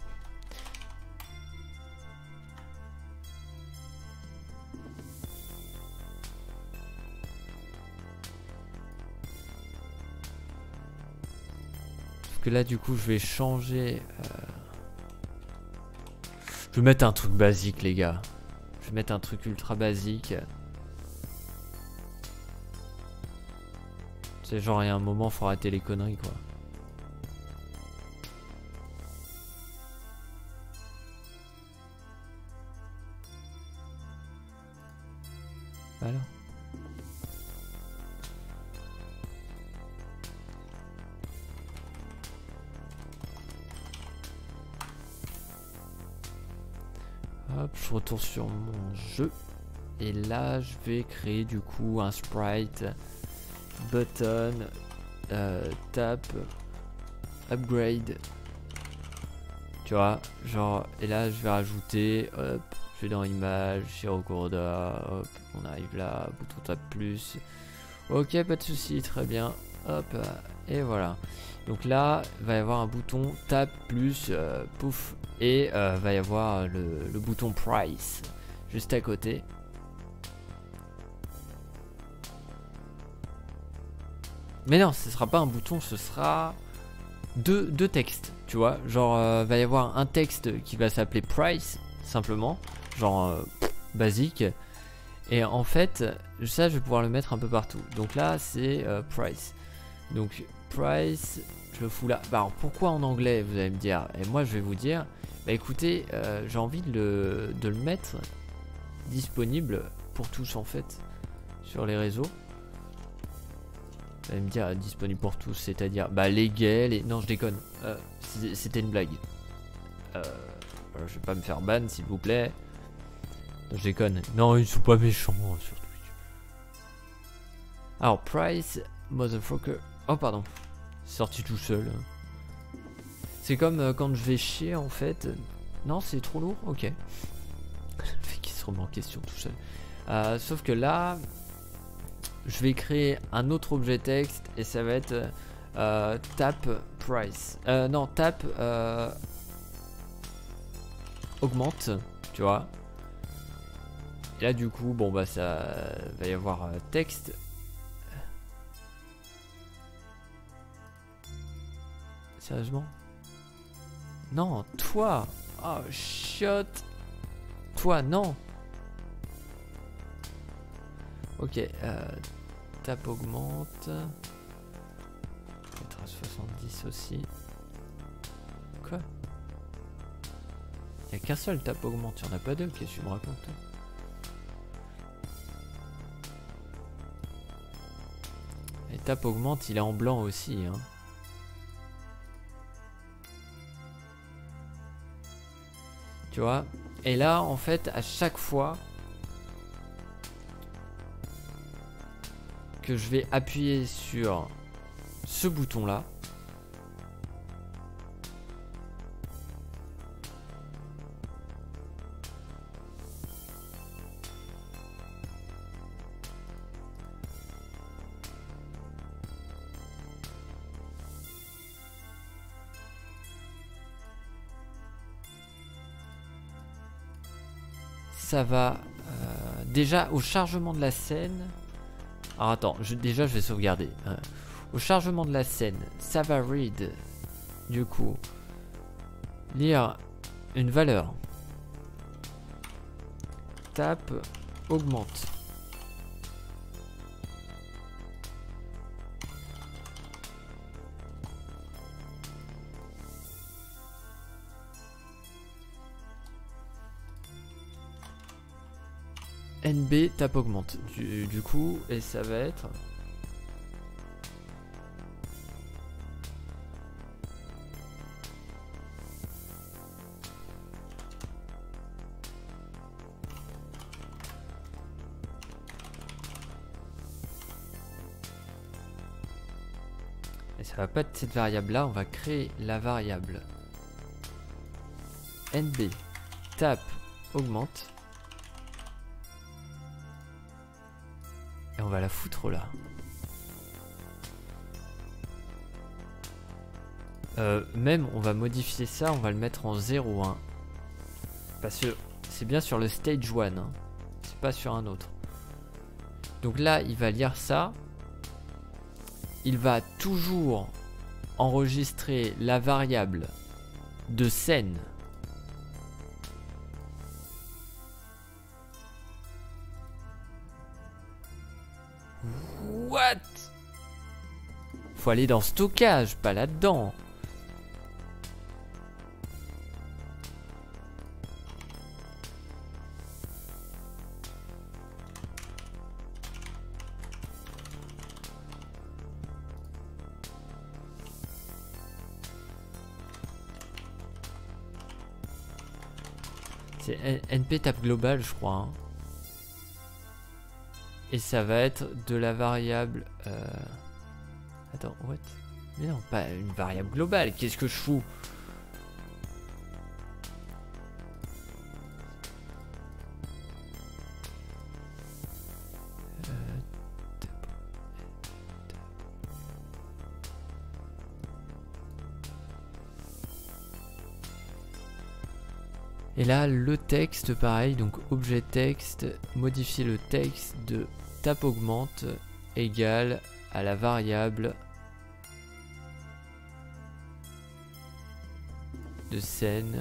Que là du coup je vais changer, je vais mettre un truc basique les gars, je vais mettre un truc ultra basique. C'est genre il y a un moment faut arrêter les conneries quoi. Voilà. Hop, je retourne sur mon jeu. Et là, je vais créer du coup un sprite, button, tap, upgrade. Tu vois, genre, et là, je vais rajouter, hop, je vais dans image, Shirokoda, hop, on arrive là, bouton tap plus. Ok, pas de souci, très bien. Hop, et voilà. Donc là, il va y avoir un bouton tap plus, pouf, et va y avoir le bouton price juste à côté. Mais non, ce sera pas un bouton, ce sera deux textes, tu vois. Genre, va y avoir un texte qui va s'appeler price, simplement, genre basique. Et en fait, ça, je vais pouvoir le mettre un peu partout. Donc là, c'est price. Donc price, je le fous là. Bah alors pourquoi en anglais, vous allez me dire? Et moi, je vais vous dire, bah écoutez, j'ai envie de le mettre disponible pour tous en fait sur les réseaux. Vous allez me dire disponible pour tous, c'est-à-dire bah les gays, les... Non, je déconne. C'était une blague. Je vais pas me faire ban, s'il vous plaît. Je déconne. Non, ils sont pas méchants sur Twitch. Alors, price, motherfucker. Oh, pardon. Sorti tout seul. C'est comme quand je vais chier en fait. Non, c'est trop lourd. Ok. Le fait qu'il se remet en question tout seul. Sauf que là, je vais créer un autre objet texte et ça va être tap price. Non, tap. augmente, tu vois. Et là du coup, bon bah ça va y avoir texte. Sérieusement? Non, toi. Oh shit. Toi, non. Ok, tape augmente. Peut-être à 70 aussi. Quoi? Il n'y a qu'un seul tape augmente, il n'y en a pas deux, qu'est-ce que tu me racontes? Et tape augmente, il est en blanc aussi, hein. Tu vois? Et là, en fait, à chaque fois que je vais appuyer sur ce bouton-là, ça va déjà au chargement de la scène. Alors attends, déjà je vais sauvegarder. Au chargement de la scène, ça va read, du coup, lire une valeur. Tape augmente. NB tape augmente du coup, et ça va être et ça va pas être cette variable là, on va créer la variable NB tape augmente. Et on va la foutre là. Même on va modifier ça, on va le mettre en 0,1. Parce que c'est bien sur le stage 1, hein. C'est pas sur un autre. Donc là il va lire ça. Il va toujours enregistrer la variable de scène. What? Faut aller dans stockage, pas là-dedans. C'est NP tape global, je crois. Hein. Et ça va être de la variable... Attends, what? Mais non, pas une variable globale. Qu'est-ce que je fous? Et là, le texte, pareil, donc objet texte, modifier le texte de tape augmente égale à la variable de scène.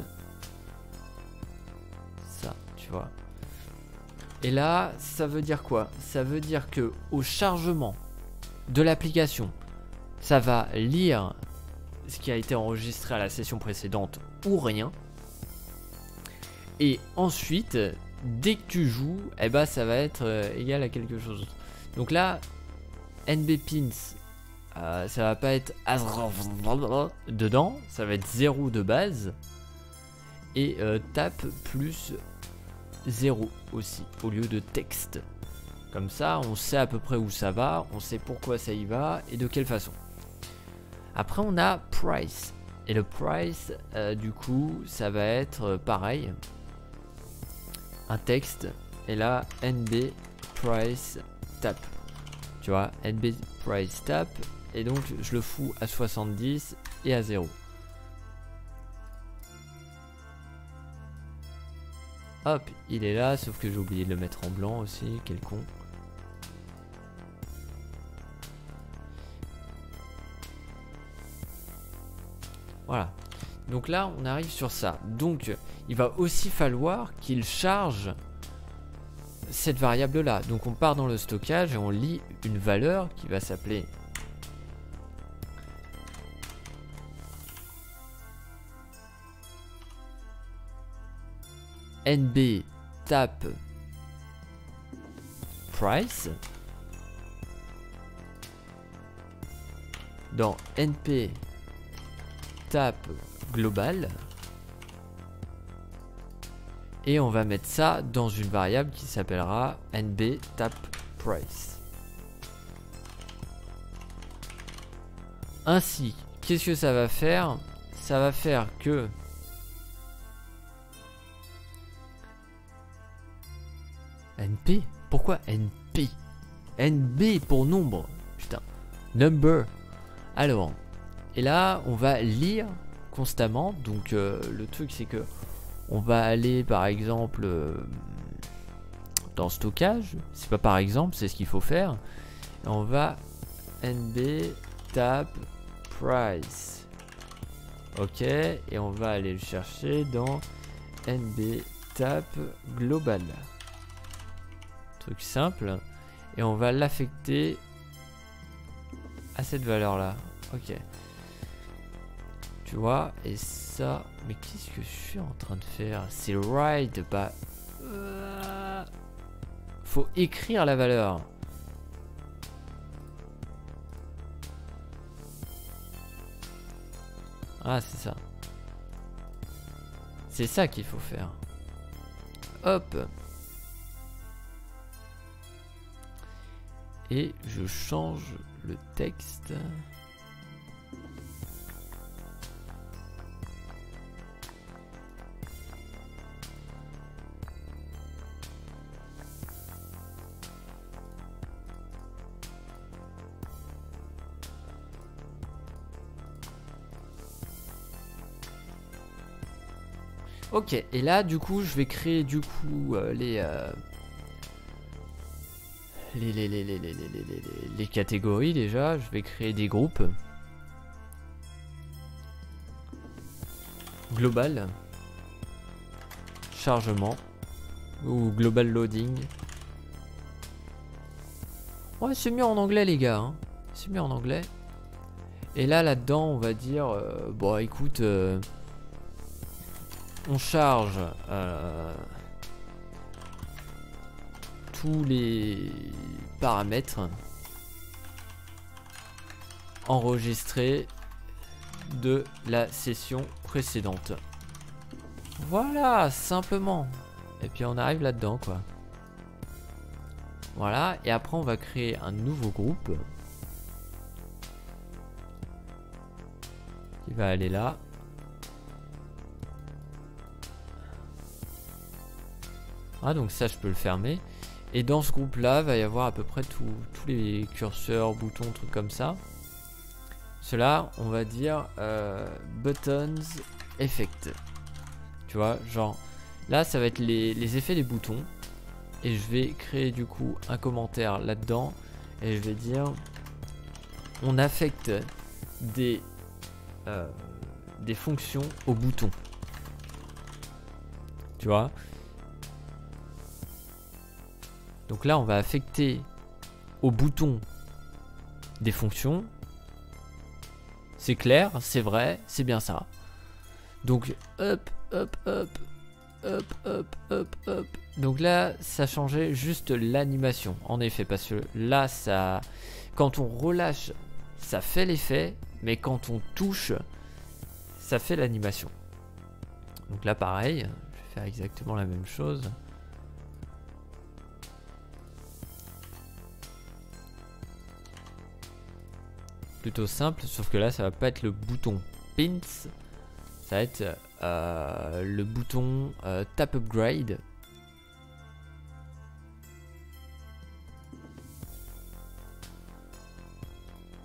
Ça, tu vois. Et là, ça veut dire quoi? Ça veut dire que au chargement de l'application, ça va lire ce qui a été enregistré à la session précédente ou rien. Et ensuite, dès que tu joues, eh ben, ça va être égal à quelque chose. Donc là, NB pins, ça va pas être dedans, ça va être 0 de base. Et tape plus 0 aussi, au lieu de texte. Comme ça, on sait à peu près où ça va, on sait pourquoi ça y va et de quelle façon. Après, on a price. Et le price, du coup, ça va être pareil. Un texte. Et là, NB price tape. Tu vois, NB price tape. Et donc, je le fous à 70 et à 0. Hop, il est là, sauf que j'ai oublié de le mettre en blanc aussi, quel con. Voilà. Donc là, on arrive sur ça. Donc, il va aussi falloir qu'il charge cette variable-là. Donc, on part dans le stockage et on lit une valeur qui va s'appeler NB tap price. Dans NP tap global. Et on va mettre ça dans une variable qui s'appellera NB tap price. Ainsi, qu'est-ce que ça va faire? Ça va faire que NP? Pourquoi NP? NB pour nombre. Putain. Number. Alors. Et là, on va lire constamment. Donc, le truc, c'est que on va aller, par exemple, dans stockage. C'est pas par exemple, c'est ce qu'il faut faire. Et on va NB tap price. Ok. Et on va aller le chercher dans NB tap global. Truc simple. Et on va l'affecter à cette valeur là. Ok. Tu vois. Et ça. Mais qu'est-ce que je suis en train de faire? C'est write. Bah. Faut écrire la valeur. Ah, c'est ça. C'est ça qu'il faut faire. Hop. Et je change le texte. Ok, et là du coup je vais créer du coup les catégories déjà. Je vais créer des groupes. Global. Chargement. Ou global loading. Ouais, c'est mieux en anglais les gars. Hein. C'est mieux en anglais. Et là, là-dedans, on va dire... bon, écoute... on charge... tous les paramètres enregistrés de la session précédente. Voilà, simplement. Et puis on arrive là-dedans, quoi. Voilà, et après on va créer un nouveau groupe qui va aller là. Ah, donc ça je peux le fermer. Et dans ce groupe là va y avoir à peu près tous les curseurs, boutons, trucs comme ça. Cela on va dire buttons effect. Tu vois, genre là ça va être les effets des boutons. Et je vais créer du coup un commentaire là-dedans. Et je vais dire on affecte des fonctions aux boutons. Tu vois. Donc là, on va affecter au bouton des fonctions. C'est clair, c'est vrai, c'est bien ça. Donc, hop, hop, hop, hop, hop, hop, hop. Donc là, ça changeait juste l'animation. En effet, parce que là, ça, quand on relâche, ça fait l'effet. Mais quand on touche, ça fait l'animation. Donc là, pareil, je vais faire exactement la même chose. Plutôt simple, sauf que là ça va pas être le bouton pins, ça va être le bouton tap upgrade.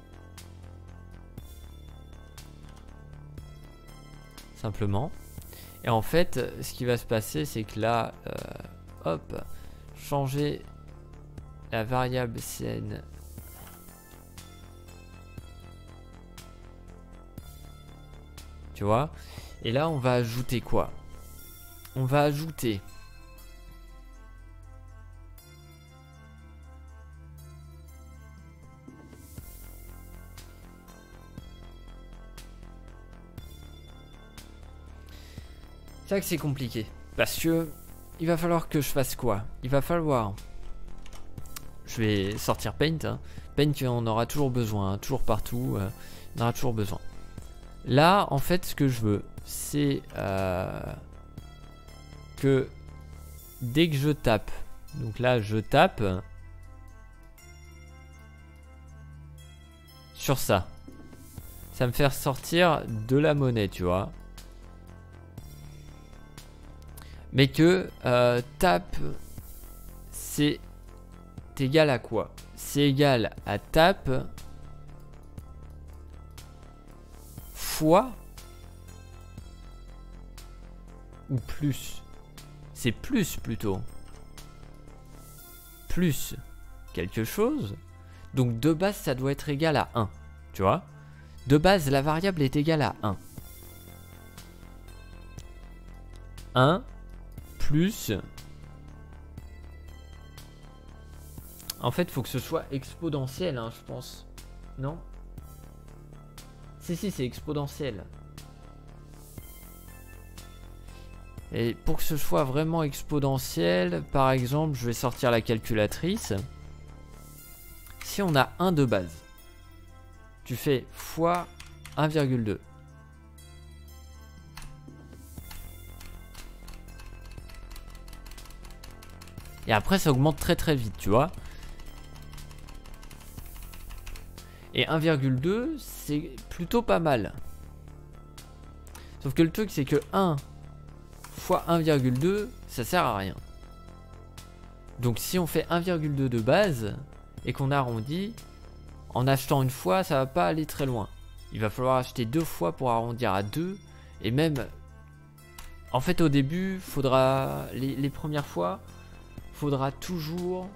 Simplement. Et en fait, ce qui va se passer, c'est que là, hop, changer la variable scène. Tu vois? Et là, on va ajouter quoi? On va ajouter c'est vrai que c'est compliqué parce que il va falloir que je fasse quoi? Il va falloir, je vais sortir Paint, hein. Paint, on aura toujours besoin, hein, toujours partout, on aura toujours besoin. Là, en fait, ce que je veux, c'est que dès que je tape, donc là, je tape sur ça, ça me fait sortir de la monnaie, tu vois. Mais que tape, c'est égal à quoi? C'est égal à tape fois ou plus. C'est plus plutôt. Plus quelque chose. Donc de base, ça doit être égal à 1. Tu vois? De base, la variable est égale à 1. 1 plus... En fait, il faut que ce soit exponentiel, hein, je pense. Non? Si, c'est exponentiel. Et pour que ce soit vraiment exponentiel, par exemple, je vais sortir la calculatrice. Si on a 1 de base, tu fais fois 1,2. Et après, ça augmente très très vite, tu vois. Et 1,2, c'est plutôt pas mal. Sauf que le truc, c'est que 1 fois 1,2, ça sert à rien. Donc si on fait 1,2 de base, et qu'on arrondit, en achetant une fois, ça va pas aller très loin. Il va falloir acheter 2 fois pour arrondir à 2. Et même... En fait, au début, faudra... Les premières fois, faudra toujours...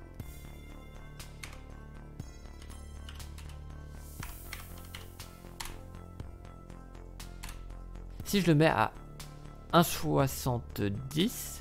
Si je le mets à 1,70...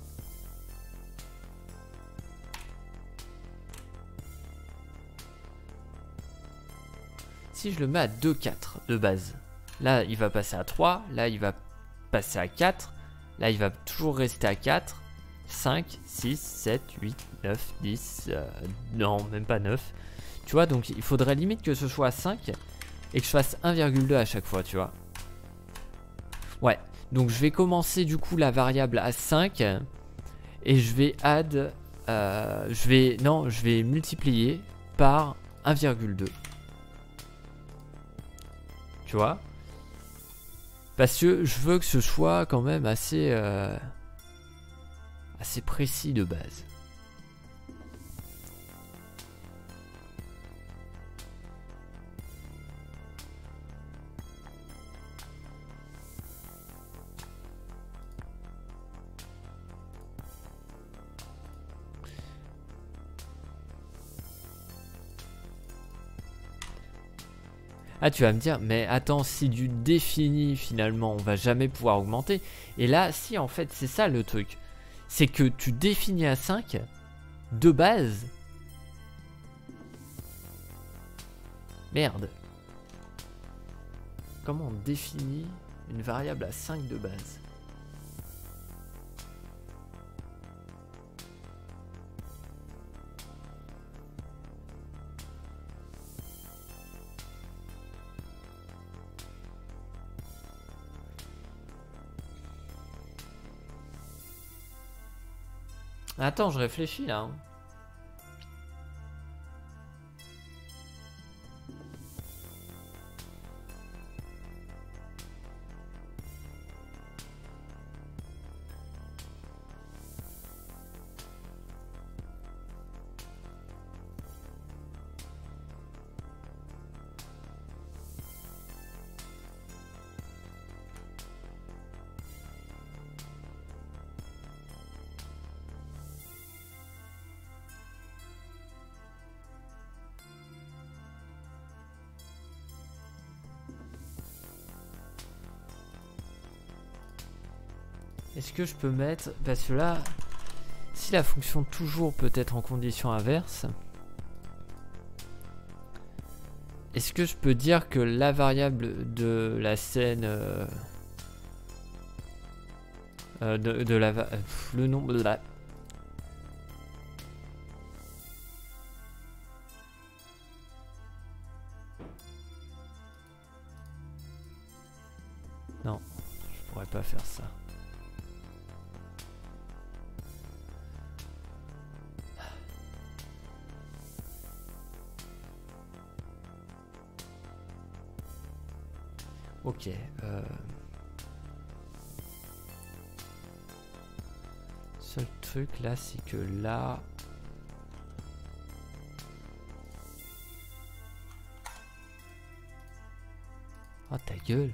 Si je le mets à 2,4 de base, là il va passer à 3, là il va passer à 4, là il va toujours rester à 4, 5, 6, 7, 8, 9, 10, non même pas 9. Tu vois, donc il faudrait limite que ce soit à 5 et que je fasse 1,2 à chaque fois, tu vois. Ouais, donc je vais commencer du coup la variable à 5 et je vais add, je vais multiplier par 1,2. Tu vois, parce que je veux que ce soit quand même assez assez précis de base. Ah, tu vas me dire, mais attends, si du défini, finalement, on va jamais pouvoir augmenter. Et là, si, en fait, c'est ça le truc. C'est que tu définis à 5, de base. Merde. Comment on définit une variable à 5 de base? Attends, je réfléchis là. Hein. Est-ce que je peux mettre... Parce que là, si la fonction toujours peut être en condition inverse, est-ce que je peux dire que la variable de la scène... le nombre de la... Non, je pourrais pas faire ça. Ok. Seul truc là, c'est que là... Oh ta gueule.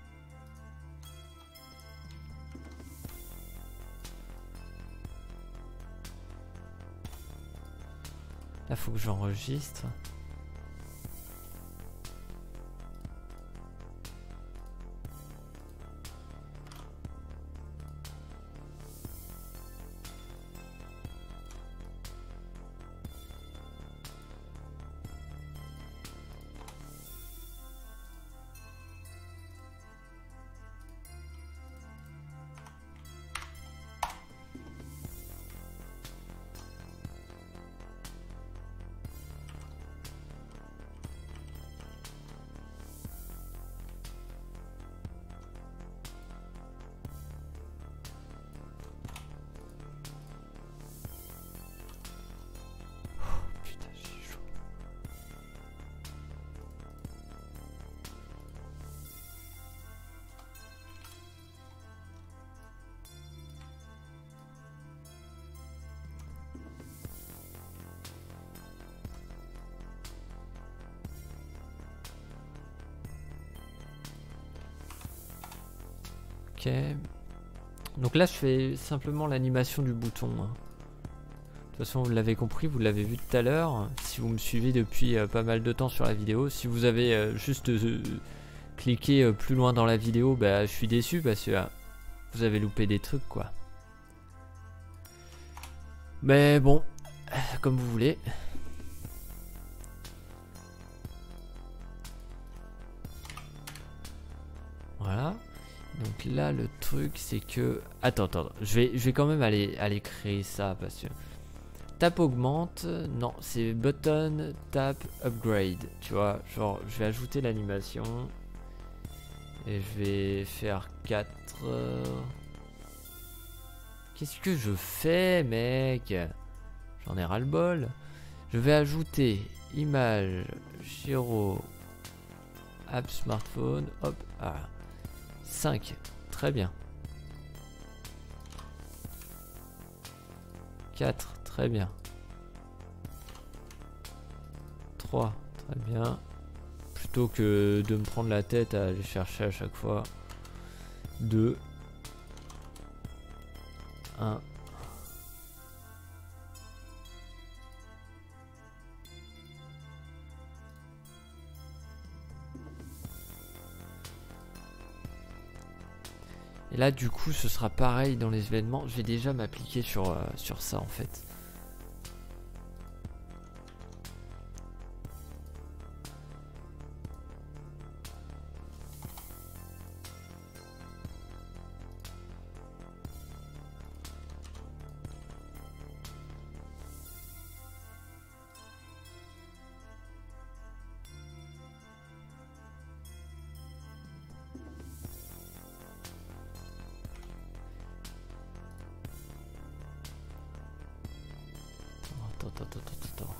Là, faut que j'enregistre. Putain, j'ai chaud. Ok. Donc là, je fais simplement l'animation du bouton. De toute façon, vous l'avez compris, vous l'avez vu tout à l'heure. Si vous me suivez depuis pas mal de temps sur la vidéo, si vous avez juste cliqué plus loin dans la vidéo, bah, je suis déçu parce que vous avez loupé des trucs, quoi. Mais bon, comme vous voulez. Voilà. Donc là, le truc, c'est que... Attends, je vais quand même aller créer ça parce que... Tap augmente, non, c'est button, tap, upgrade. Tu vois, genre, je vais ajouter l'animation. Et je vais faire 4... Qu'est-ce que je fais, mec? J'en ai ras-le-bol. Je vais ajouter image, Giro, app smartphone, hop, ah. 5, très bien. 4, très bien. 3, très bien. Plutôt que de me prendre la tête à aller chercher à chaque fois. 2, 1. Et là, du coup, ce sera pareil dans les événements. Je vais déjà m'appliquer sur ça, en fait. Attends.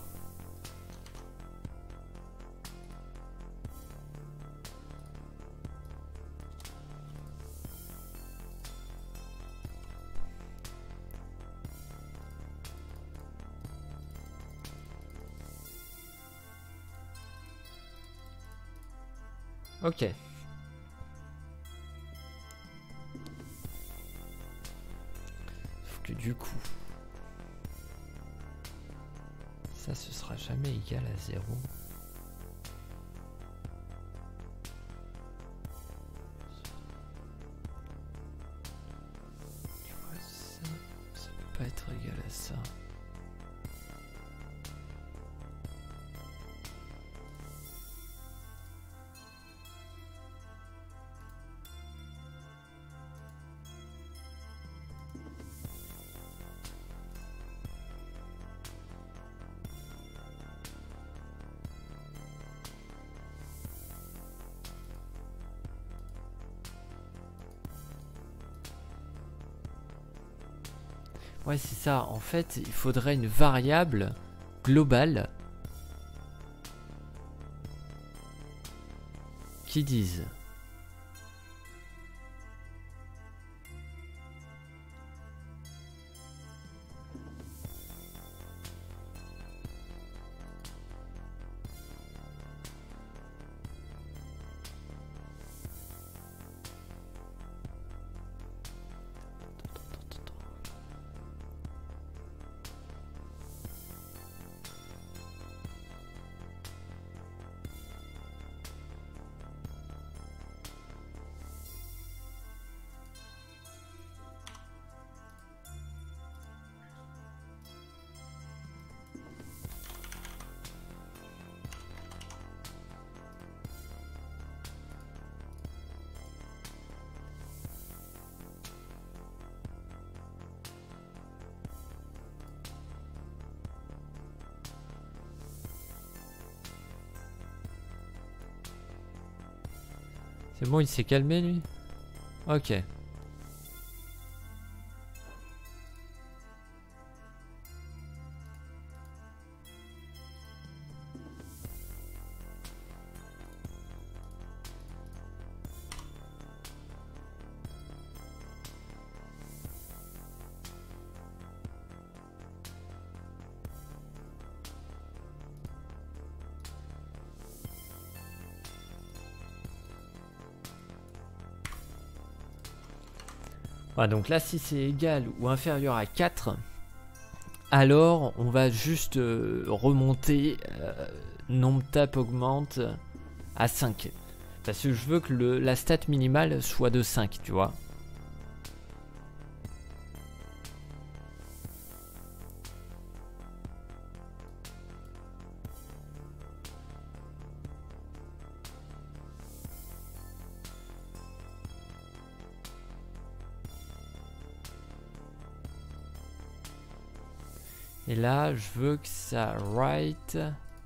Ok. Sauf que du coup... Ça, ce sera jamais égal à 0. pas être égal à ça. Ouais, c'est ça. En fait, il faudrait une variable globale qui dise c'est bon, il s'est calmé lui? Ok. Voilà, donc là, si c'est égal ou inférieur à 4, alors on va juste remonter nombre tap augmente à 5. Parce que je veux que la stat minimale soit de 5, tu vois. Et là, je veux que ça write.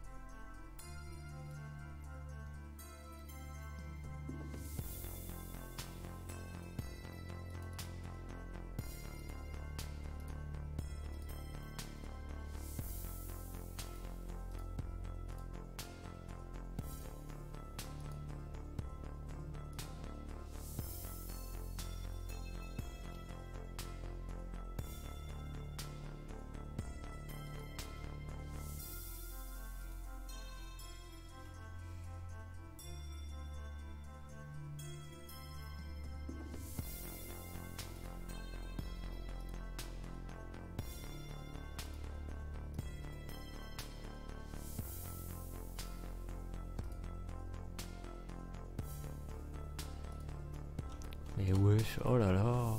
Mais wesh, oh là là.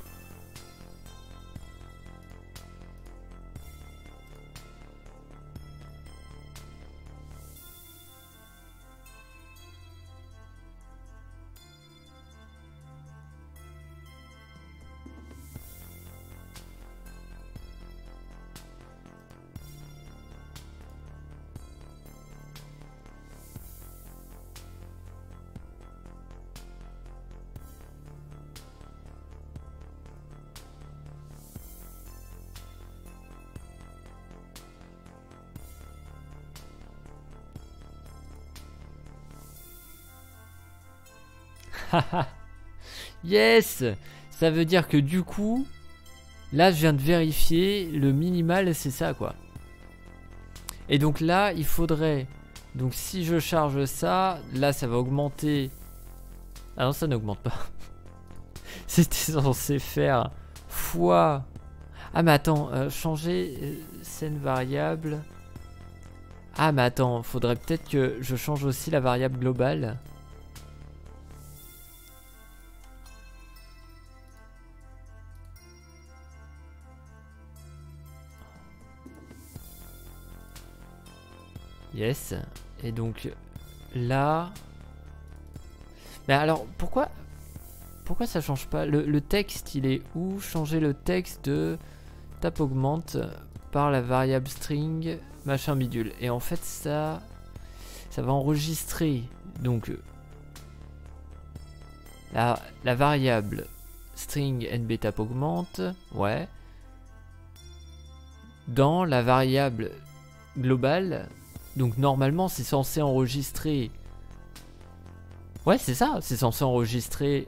Yes! Ça veut dire que du coup, là je viens de vérifier, le minimal c'est ça quoi. Et donc là, il faudrait... Donc si je charge ça, là ça va augmenter... Ah non, ça n'augmente pas. C'était censé faire fois... Ah mais attends, changer scène variable... Ah mais attends, faudrait peut-être que je change aussi la variable globale. Yes. Et donc là... Mais alors, pourquoi ça change pas le texte, il est où? Changer le texte de tap augmente par la variable string machin bidule. Et en fait, ça va enregistrer. Donc, la variable string nb tap augmente, ouais, dans la variable globale. Donc normalement c'est censé enregistrer, ouais c'est ça, c'est censé enregistrer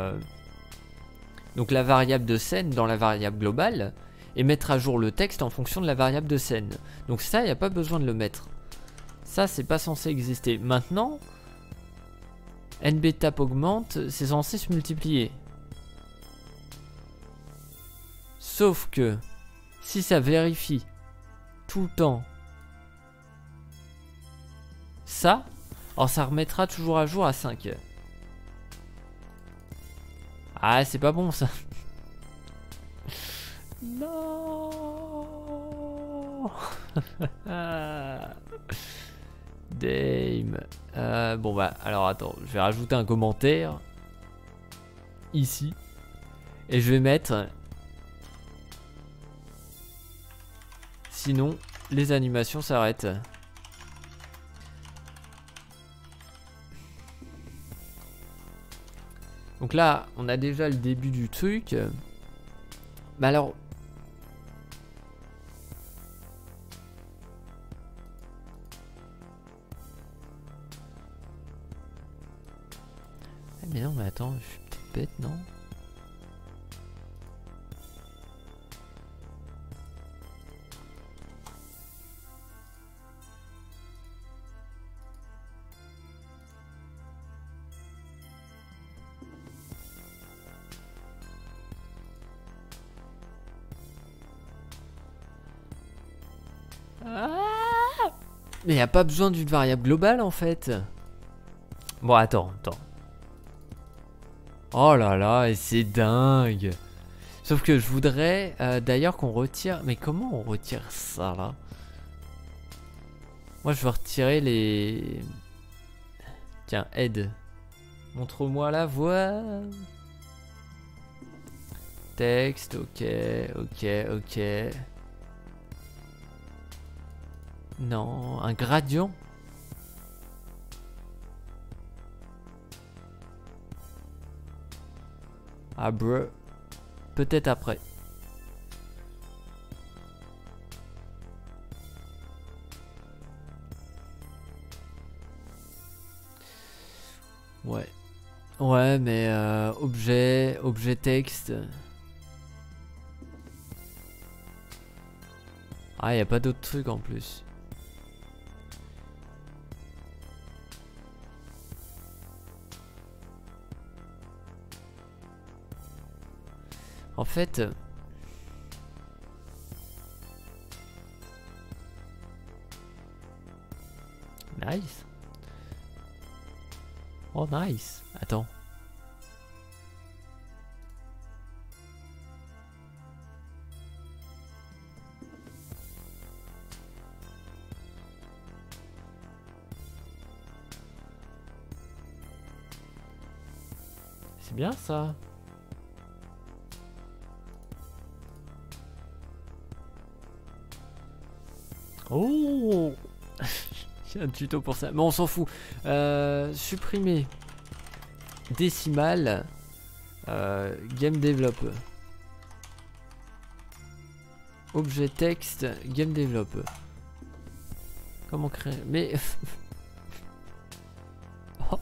donc la variable de scène dans la variable globale et mettre à jour le texte en fonction de la variable de scène. Donc ça, il n'y a pas besoin de le mettre, ça c'est pas censé exister. Maintenant nb tap augmente, c'est censé se multiplier. Sauf que si ça vérifie tout le temps ça, alors ça remettra toujours à jour à 5. Ah, c'est pas bon ça. Non. Dame. Bon bah alors attends, je vais rajouter un commentaire ici et je vais mettre sinon les animations s'arrêtent. Donc là, on a déjà le début du truc. Mais alors... Mais non, mais attends, je suis peut-être bête, non? Mais y a pas besoin d'une variable globale en fait. Bon attends. Oh là là, et c'est dingue. Sauf que je voudrais d'ailleurs qu'on retire... Mais comment on retire ça là? Moi je veux retirer les... Tiens, aide. Montre-moi la voix. Texte, ok. Non, un gradient. Ah bruh. Peut-être après. Ouais. Ouais, mais objet texte. Ah, y a pas d'autres trucs en plus. En fait... Nice. Oh nice. Attends. C'est bien ça. Oh. Il y a un tuto pour ça. Mais on s'en fout. Supprimer. Décimal. Game develop. Objet texte. Game develop. Comment créer... Mais... Oh.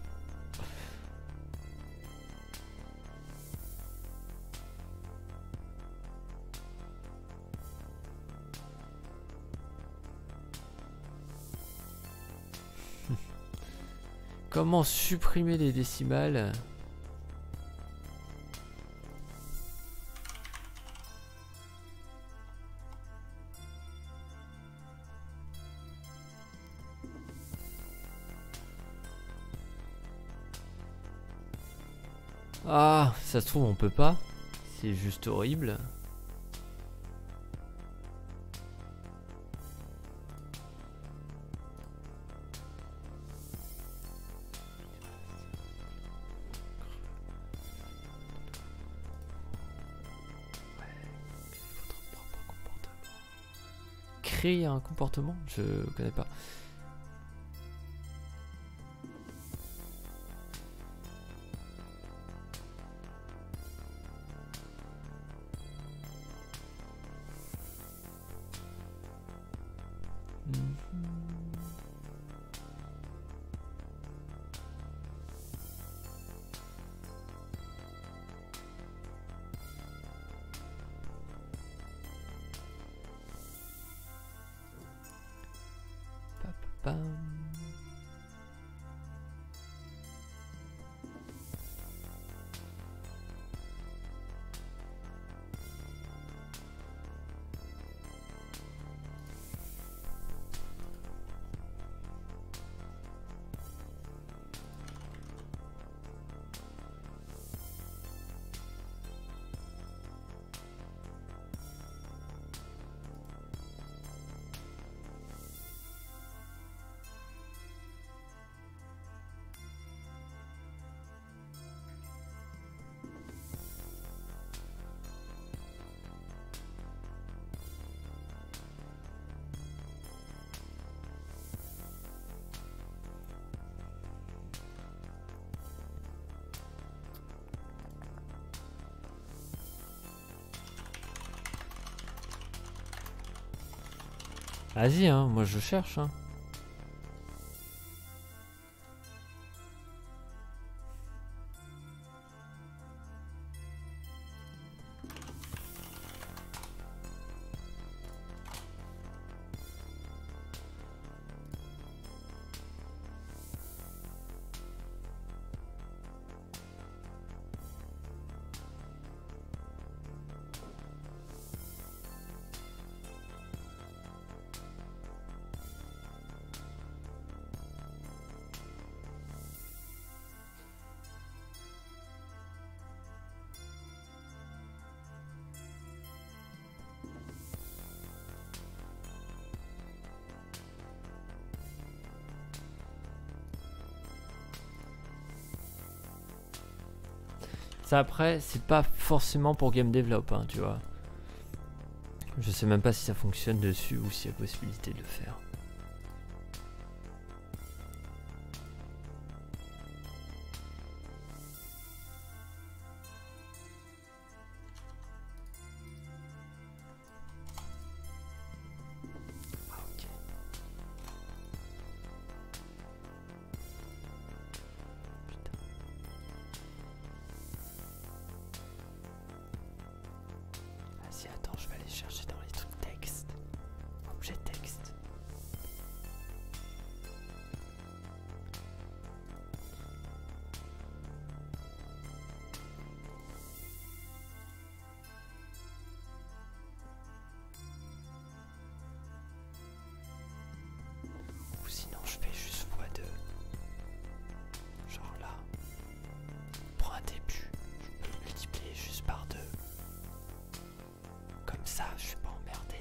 Comment supprimer les décimales? Ah, ça se trouve on peut pas. C'est juste horrible. créer un comportement? Je connais pas. Vas-y, hein, moi je cherche. Hein. Ça après, c'est pas forcément pour game develop, hein, tu vois. Je sais même pas si ça fonctionne dessus ou s'il y a possibilité de le faire. Attends, je vais aller chercher dans les trucs texte. Objet texte. Ou sinon je fais juste x2. Genre là. Pour un début, je peux multiplier juste par 2. Comme ça, je suis pas emmerdé.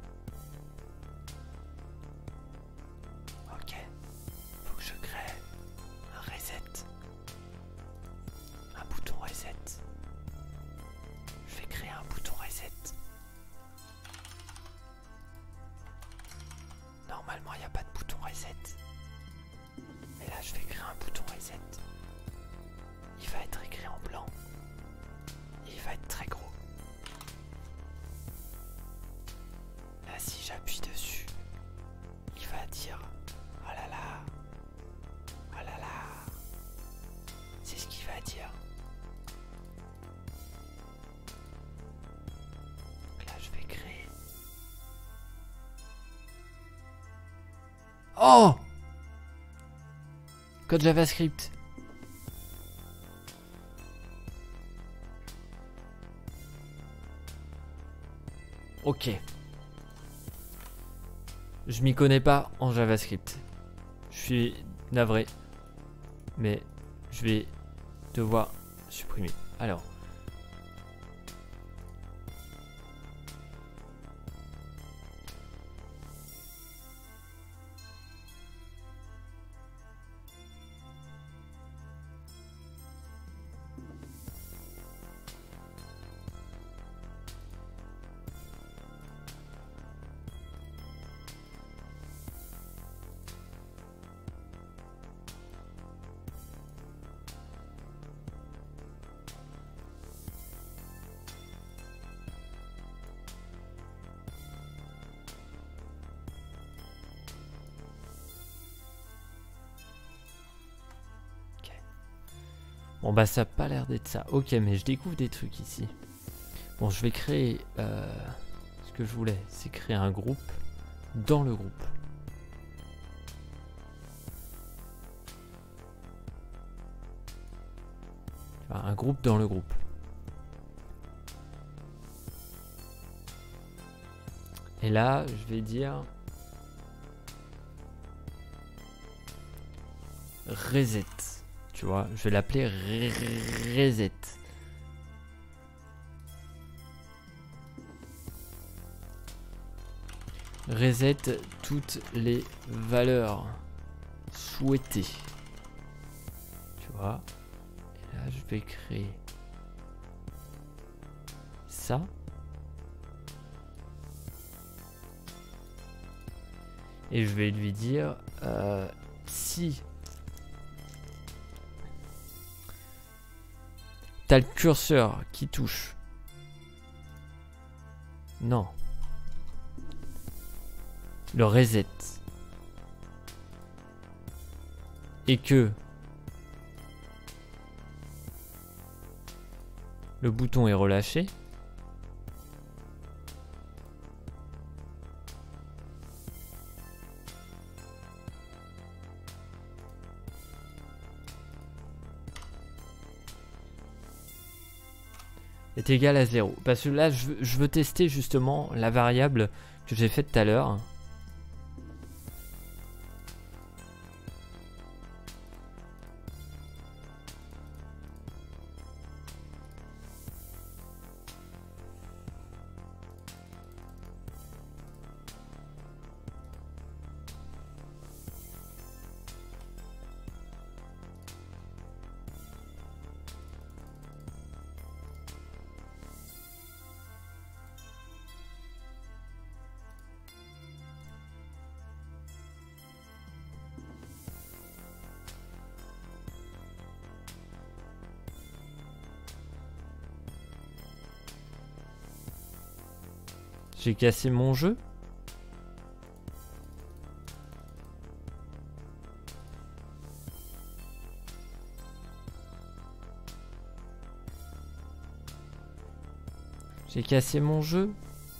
Ok. Faut que je crée un reset. Un bouton reset. Je vais créer un bouton reset. Normalement, il n'y a pas de bouton reset. Mais là, je vais créer un bouton reset. Il va être écrit en blanc. Et il va être très gros. Là, si j'appuie dessus, il va dire oh là là, oh là là. C'est ce qu'il va dire. Donc là, je vais créer. Oh! Code JavaScript. Ok. Je m'y connais pas en JavaScript. Je suis navré. Mais je vais devoir supprimer. Alors. Bon bah ça a pas l'air d'être ça. Ok, mais je découvre des trucs ici. Bon, je vais créer... ce que je voulais, c'est créer un groupe dans le groupe. Enfin, un groupe dans le groupe. Et là, je vais dire... Reset. Tu vois, je vais l'appeler Reset. Reset toutes les valeurs souhaitées. Tu vois. Et là, je vais créer ça. Et je vais lui dire si t'as le curseur qui touche. Non. Le reset. Et que le bouton est relâché. Est égal à 0. Parce que là, je veux tester justement la variable que j'ai faite tout à l'heure. J'ai cassé mon jeu. J'ai cassé mon jeu.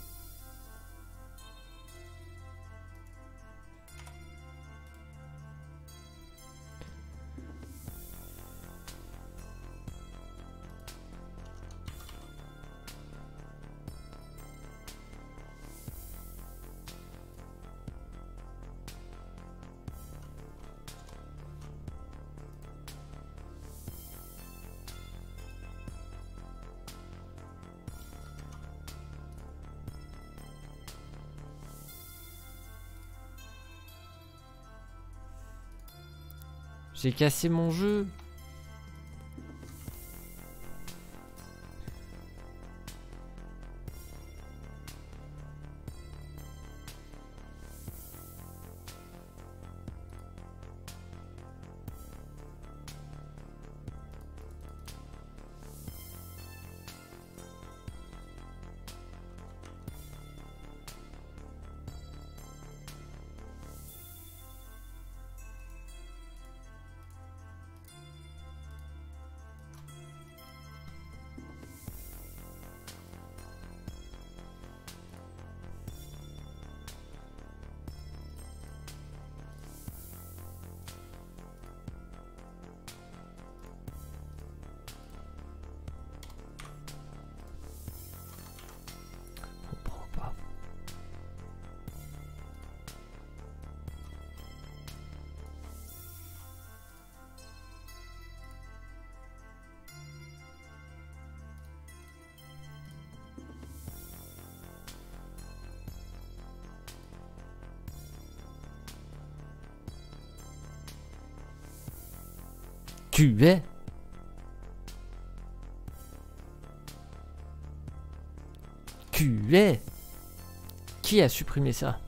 J'ai cassé mon jeu. Tu es. Tu es. Qui a supprimé ça?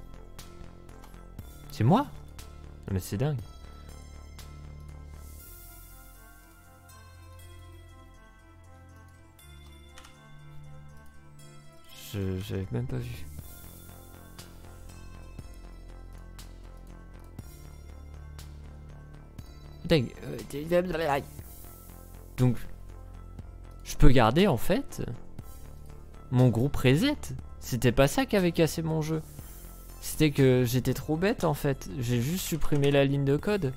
C'est moi? Mais c'est dingue. J'avais même pas vu. Dingue. Donc, je peux garder en fait mon groupe reset. C'était pas ça qui avait cassé mon jeu. C'était que j'étais trop bête en fait. J'ai juste supprimé la ligne de code.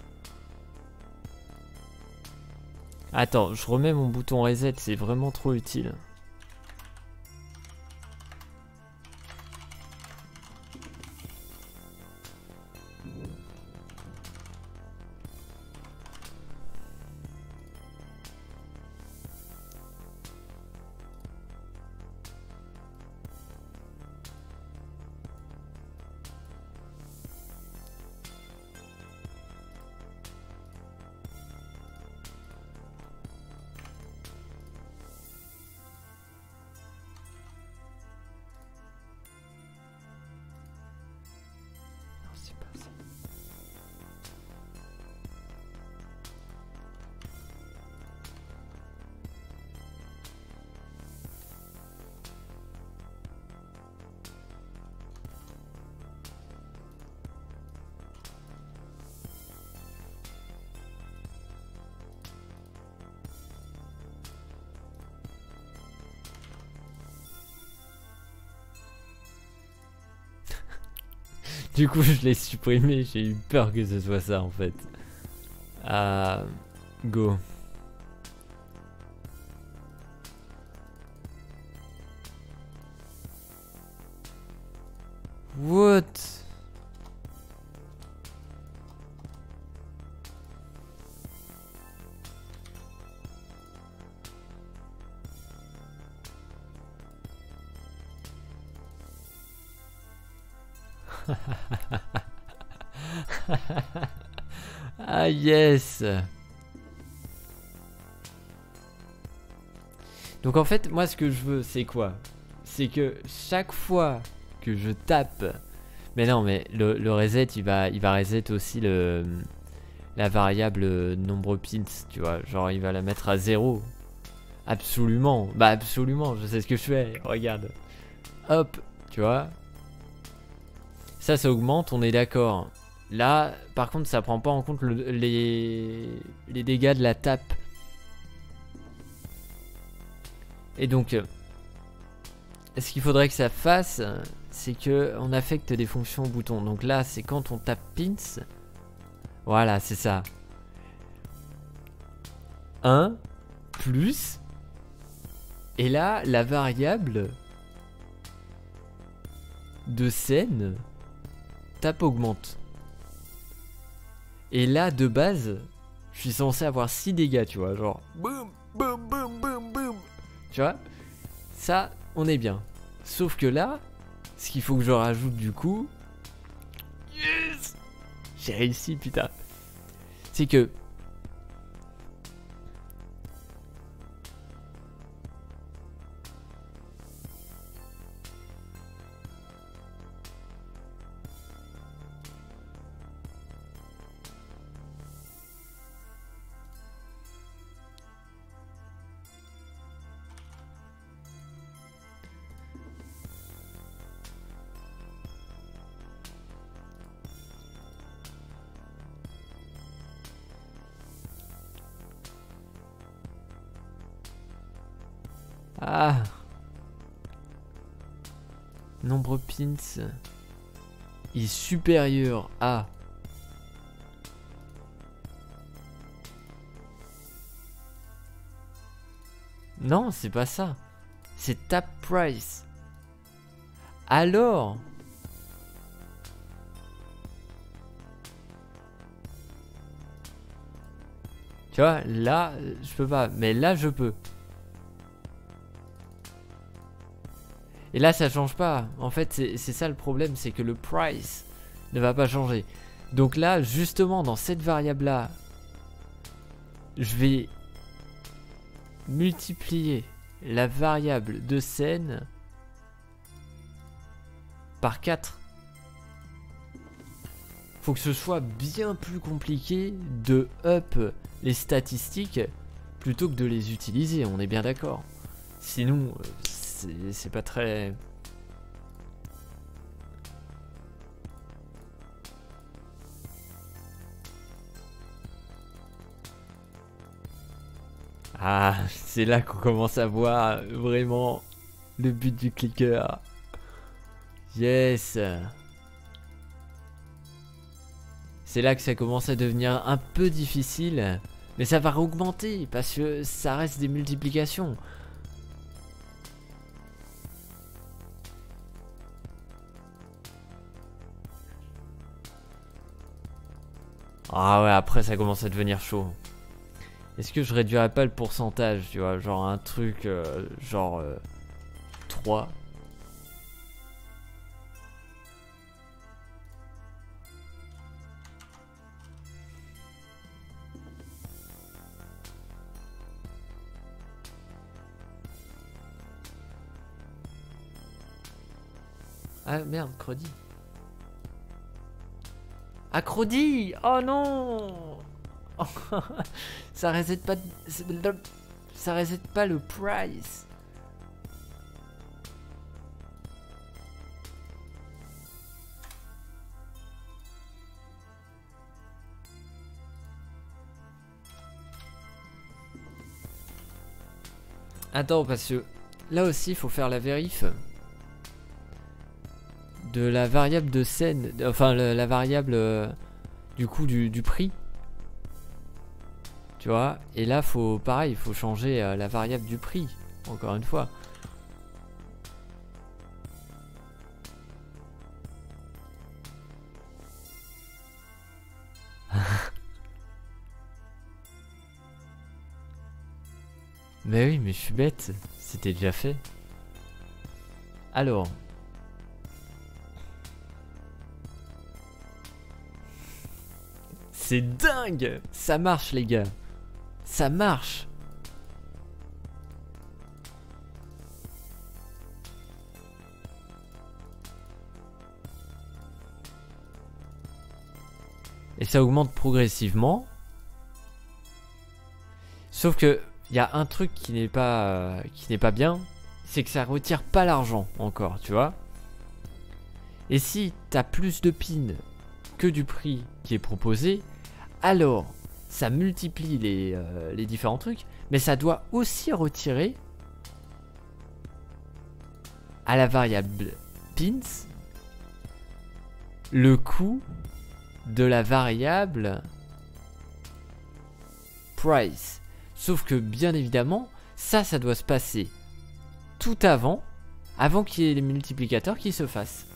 Attends, je remets mon bouton reset, c'est vraiment trop utile. Du coup, je l'ai supprimé. J'ai eu peur que ce soit ça en fait. Go. What? Ah yes. Donc en fait, moi ce que je veux, c'est quoi? C'est que chaque fois que je tape... Mais non, mais le reset, il va reset aussi la variable nombre pins, tu vois. Genre, il va la mettre à 0. Absolument. Bah absolument, je sais ce que je fais. Regarde. Hop, tu vois. Ça augmente, on est d'accord. Là, par contre, ça prend pas en compte les dégâts de la tape. Et donc, ce qu'il faudrait que ça fasse, c'est que on affecte des fonctions au bouton. Donc là, c'est quand on tape pins. Voilà, c'est ça. 1 plus. Et là, la variable de scène tape augmente. Et là, de base, je suis censé avoir 6 dégâts, tu vois. Genre, boum, boum, boum, boum, boum. Tu vois, ça, on est bien. Sauf que là, ce qu'il faut que je rajoute du coup... Yes, j'ai réussi, putain. C'est que... Ah, nombre pins est supérieur à... Non, c'est pas ça. C'est tap price. Alors... Tu vois, là, je peux pas. Mais là, je peux. Et là, ça change pas. En fait, c'est ça le problème, c'est que le price ne va pas changer. Donc là, justement, dans cette variable-là, je vais multiplier la variable de scène par 4. Faut que ce soit bien plus compliqué de up les statistiques plutôt que de les utiliser, on est bien d'accord. Sinon, c'est pas très... Ah, c'est là qu'on commence à voir vraiment le but du clicker. Yes. C'est là que ça commence à devenir un peu difficile. Mais ça va augmenter parce que ça reste des multiplications. Ah ouais, après ça commence à devenir chaud. Est-ce que je réduirais pas le pourcentage, tu vois, genre un truc genre 3. Ah merde, Crody. Ah Crody. Oh non. Ça reset pas ça reset pas le price. Attends, parce que là aussi il faut faire la vérif de la variable de scène, enfin la variable du coup du prix. Tu vois, et là faut pareil, il faut changer la variable du prix, encore une fois. Mais oui, mais je suis bête, c'était déjà fait. Alors. C'est dingue! Ça marche les gars. Ça marche. Et ça augmente progressivement. Sauf que il y a un truc qui n'est pas bien, c'est que ça retire pas l'argent encore, tu vois. Et si t'as plus de pins que du prix qui est proposé, alors ça multiplie les différents trucs, mais ça doit aussi retirer à la variable pins le coût de la variable price. Sauf que bien évidemment, ça doit se passer tout avant qu'il y ait les multiplicateurs qui se fassent.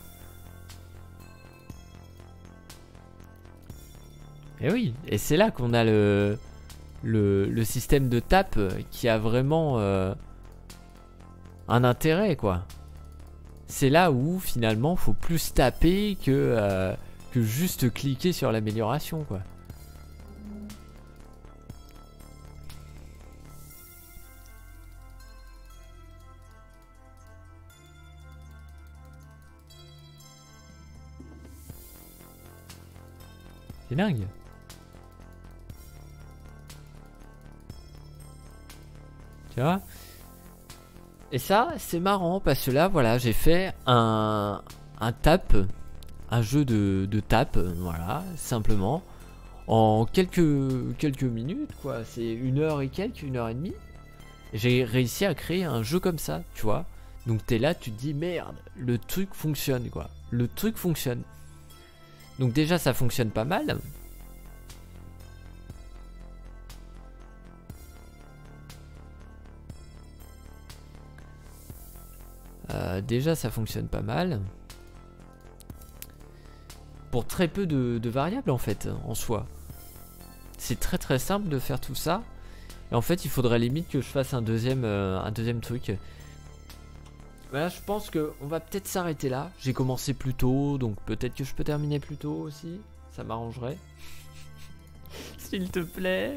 Et oui, et c'est là qu'on a le système de tape qui a vraiment un intérêt, quoi. C'est là où finalement faut plus taper que juste cliquer sur l'amélioration, quoi. C'est dingue. Tu vois? Et ça, c'est marrant parce que là, voilà, j'ai fait un tap, un jeu de tap, voilà, simplement, en quelques minutes, quoi. C'est 1 heure et quelques, 1 heure et demie. J'ai réussi à créer un jeu comme ça, tu vois. Donc t'es là, tu te dis merde, le truc fonctionne, quoi. Le truc fonctionne. Donc déjà, ça fonctionne pas mal. Déjà ça fonctionne pas mal. Pour très peu de variables en fait, en soi. C'est très simple de faire tout ça. Et en fait il faudrait limite que je fasse un deuxième truc. Voilà, je pense qu'on va peut-être s'arrêter là. J'ai commencé plus tôt, donc peut-être que je peux terminer plus tôt aussi. Ça m'arrangerait. S'il te plaît.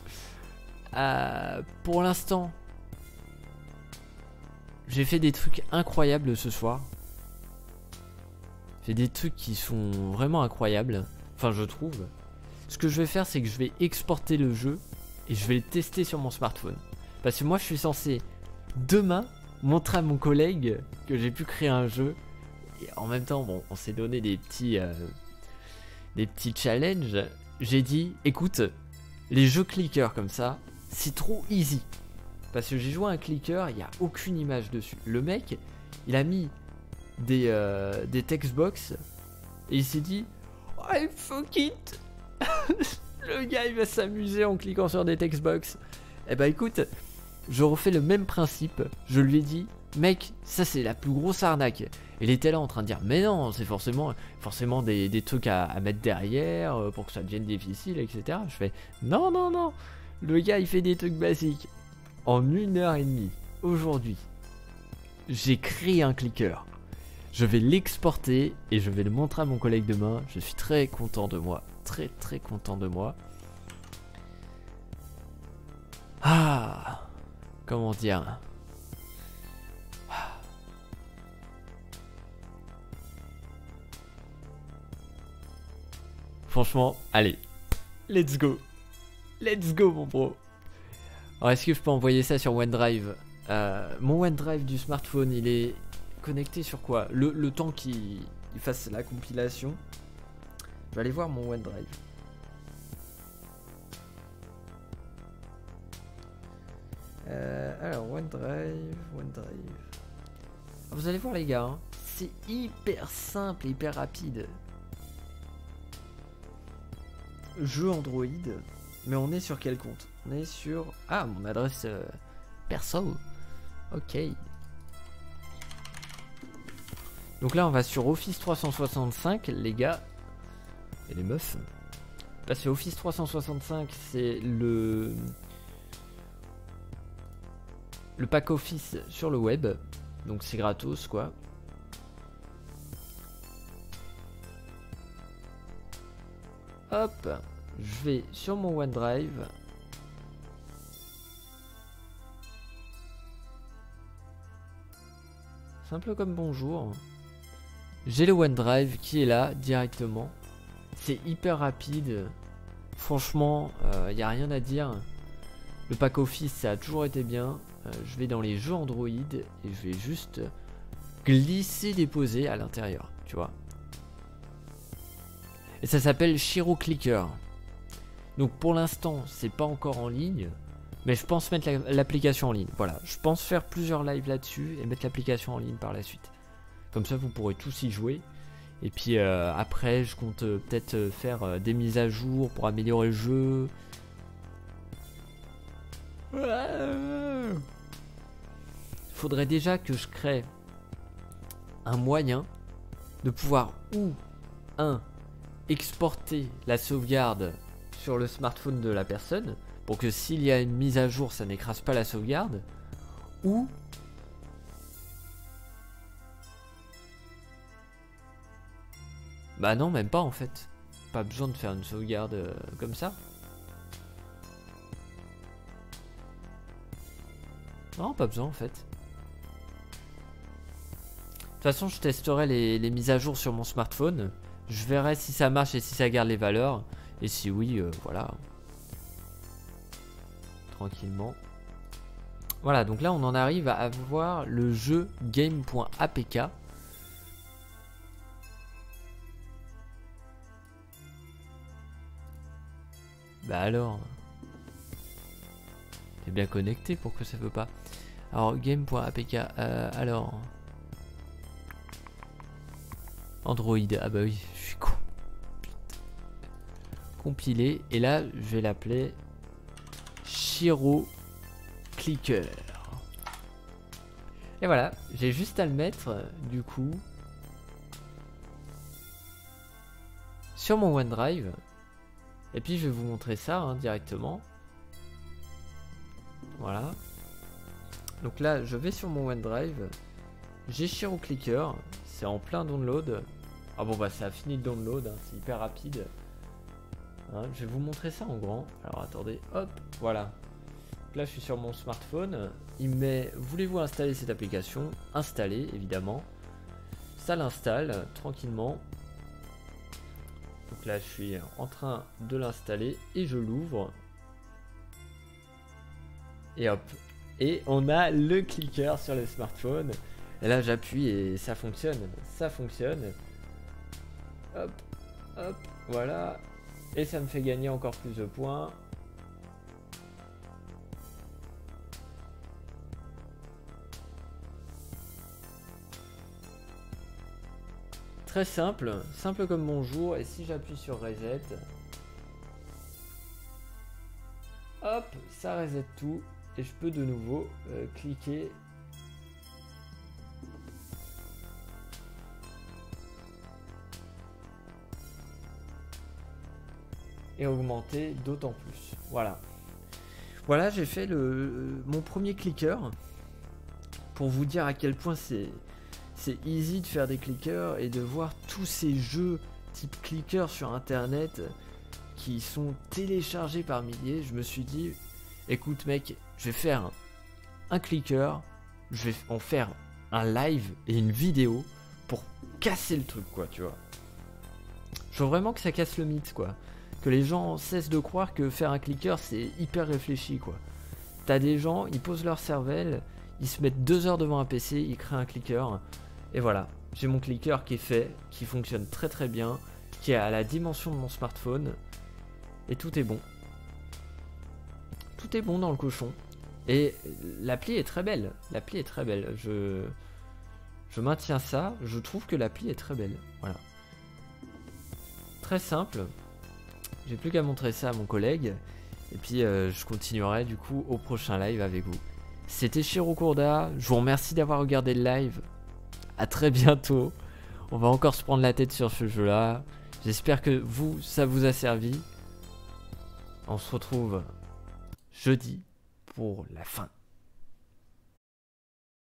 Pour l'instant, j'ai fait des trucs incroyables ce soir. J'ai fait des trucs qui sont vraiment incroyables. Enfin, je trouve. Ce que je vais faire, c'est que je vais exporter le jeu et je vais le tester sur mon smartphone. Parce que moi, je suis censé demain montrer à mon collègue que j'ai pu créer un jeu. Et en même temps, bon, on s'est donné des petits challenges. J'ai dit, écoute, les jeux clickers comme ça, c'est trop easy. Parce que j'ai joué à un clicker, il n'y a aucune image dessus. Le mec, il a mis des textbox et il s'est dit I fuck it. Le gars il va s'amuser en cliquant sur des textbox. Eh bah écoute, je refais le même principe. Je lui ai dit mec, ça c'est la plus grosse arnaque. Et il était là en train de dire mais non, c'est forcément des trucs à mettre derrière pour que ça devienne difficile, etc. Je fais non non non. Le gars il fait des trucs basiques. En 1h30 aujourd'hui, j'ai créé un clicker. Je vais l'exporter et je vais le montrer à mon collègue demain. Je suis très content de moi. Très très content de moi. Ah, comment dire? Franchement, allez, let's go. Let's go mon bro. Alors est-ce que je peux envoyer ça sur OneDrive? Mon OneDrive du smartphone, il est connecté sur quoi? Le temps qu'il fasse la compilation. Je vais aller voir mon OneDrive. Alors OneDrive. Vous allez voir les gars, hein, c'est hyper simple et hyper rapide. Jeu Android, mais on est sur quel compte? On est sur... Ah, mon adresse perso. Ok. Donc là, on va sur Office 365, les gars. Et les meufs. Parce que Office 365, c'est le pack Office sur le web. Donc c'est gratos, quoi. Hop, je vais sur mon OneDrive. Simple comme bonjour. J'ai le OneDrive qui est là directement. C'est hyper rapide. Franchement, il n'y a rien à dire. Le pack Office, ça a toujours été bien. Je vais dans les jeux Android et je vais juste glisser, déposer à l'intérieur, tu vois. Et ça s'appelle Shiro Clicker. Donc pour l'instant, c'est pas encore en ligne, mais je pense mettre l'application en ligne. Voilà, je pense faire plusieurs lives là-dessus et mettre l'application en ligne par la suite. Comme ça, vous pourrez tous y jouer. Et puis après, je compte peut-être faire des mises à jour pour améliorer le jeu. Faudrait déjà que je crée un moyen de pouvoir exporter la sauvegarde sur le smartphone de la personne pour que s'il y a une mise à jour, ça n'écrase pas la sauvegarde, ou bah non, même pas en fait. Pas besoin de faire une sauvegarde comme ça. Non, pas besoin en fait. De toute façon, je testerai les mises à jour sur mon smartphone. Je verrai si ça marche et si ça garde les valeurs. Et si oui, voilà. Tranquillement. Voilà, donc là on en arrive à avoir le jeu game.apk. Bah alors, t'es bien connecté, pourquoi ça veut pas? Alors game.apk, alors Android, ah bah oui, je suis con. Putain. Compiler, et là je vais l'appeler Shiro Clicker. Et voilà, j'ai juste à le mettre du coup sur mon OneDrive. Et puis je vais vous montrer ça hein, directement. Voilà. Donc là, je vais sur mon OneDrive. J'ai Shiro Clicker. C'est en plein download. Ah bon bah ça a fini le download. Hein, c'est hyper rapide. Hein, je vais vous montrer ça en grand. Alors attendez. Hop. Voilà. Donc là je suis sur mon smartphone. Il me met, voulez-vous installer cette application? Installer évidemment. Ça l'installe tranquillement. Donc là je suis en train de l'installer et je l'ouvre. Et hop. Et on a le clicker sur le smartphone. Et là j'appuie et ça fonctionne. Ça fonctionne. Hop. Hop. Voilà. Et ça me fait gagner encore plus de points. Très simple, simple comme bonjour. Et si j'appuie sur reset, hop, ça reset tout. Et je peux de nouveau cliquer. Et augmenter d'autant plus. Voilà. Voilà, j'ai fait mon premier clicker. Pour vous dire à quel point c'est easy de faire des clickers et de voir tous ces jeux type clicker sur internet qui sont téléchargés par milliers. Je me suis dit, écoute mec, je vais faire un clicker, je vais en faire un live et une vidéo pour casser le truc quoi, tu vois. Je veux vraiment que ça casse le mythe quoi. Que les gens cessent de croire que faire un clicker c'est hyper réfléchi quoi. T'as des gens, ils posent leur cervelle, ils se mettent 2 heures devant un PC, ils créent un clicker. Et voilà, j'ai mon clicker qui est fait, qui fonctionne très très bien, qui est à la dimension de mon smartphone. Et tout est bon. Tout est bon dans le cochon. Et l'appli est très belle. L'appli est très belle. Je maintiens ça. Je trouve que l'appli est très belle. Voilà. Très simple. J'ai plus qu'à montrer ça à mon collègue. Et puis je continuerai du coup au prochain live avec vous. C'était Shirokourda. Je vous remercie d'avoir regardé le live. À très bientôt. On va encore se prendre la tête sur ce jeu là. J'espère que ça vous a servi. On se retrouve jeudi pour la fin.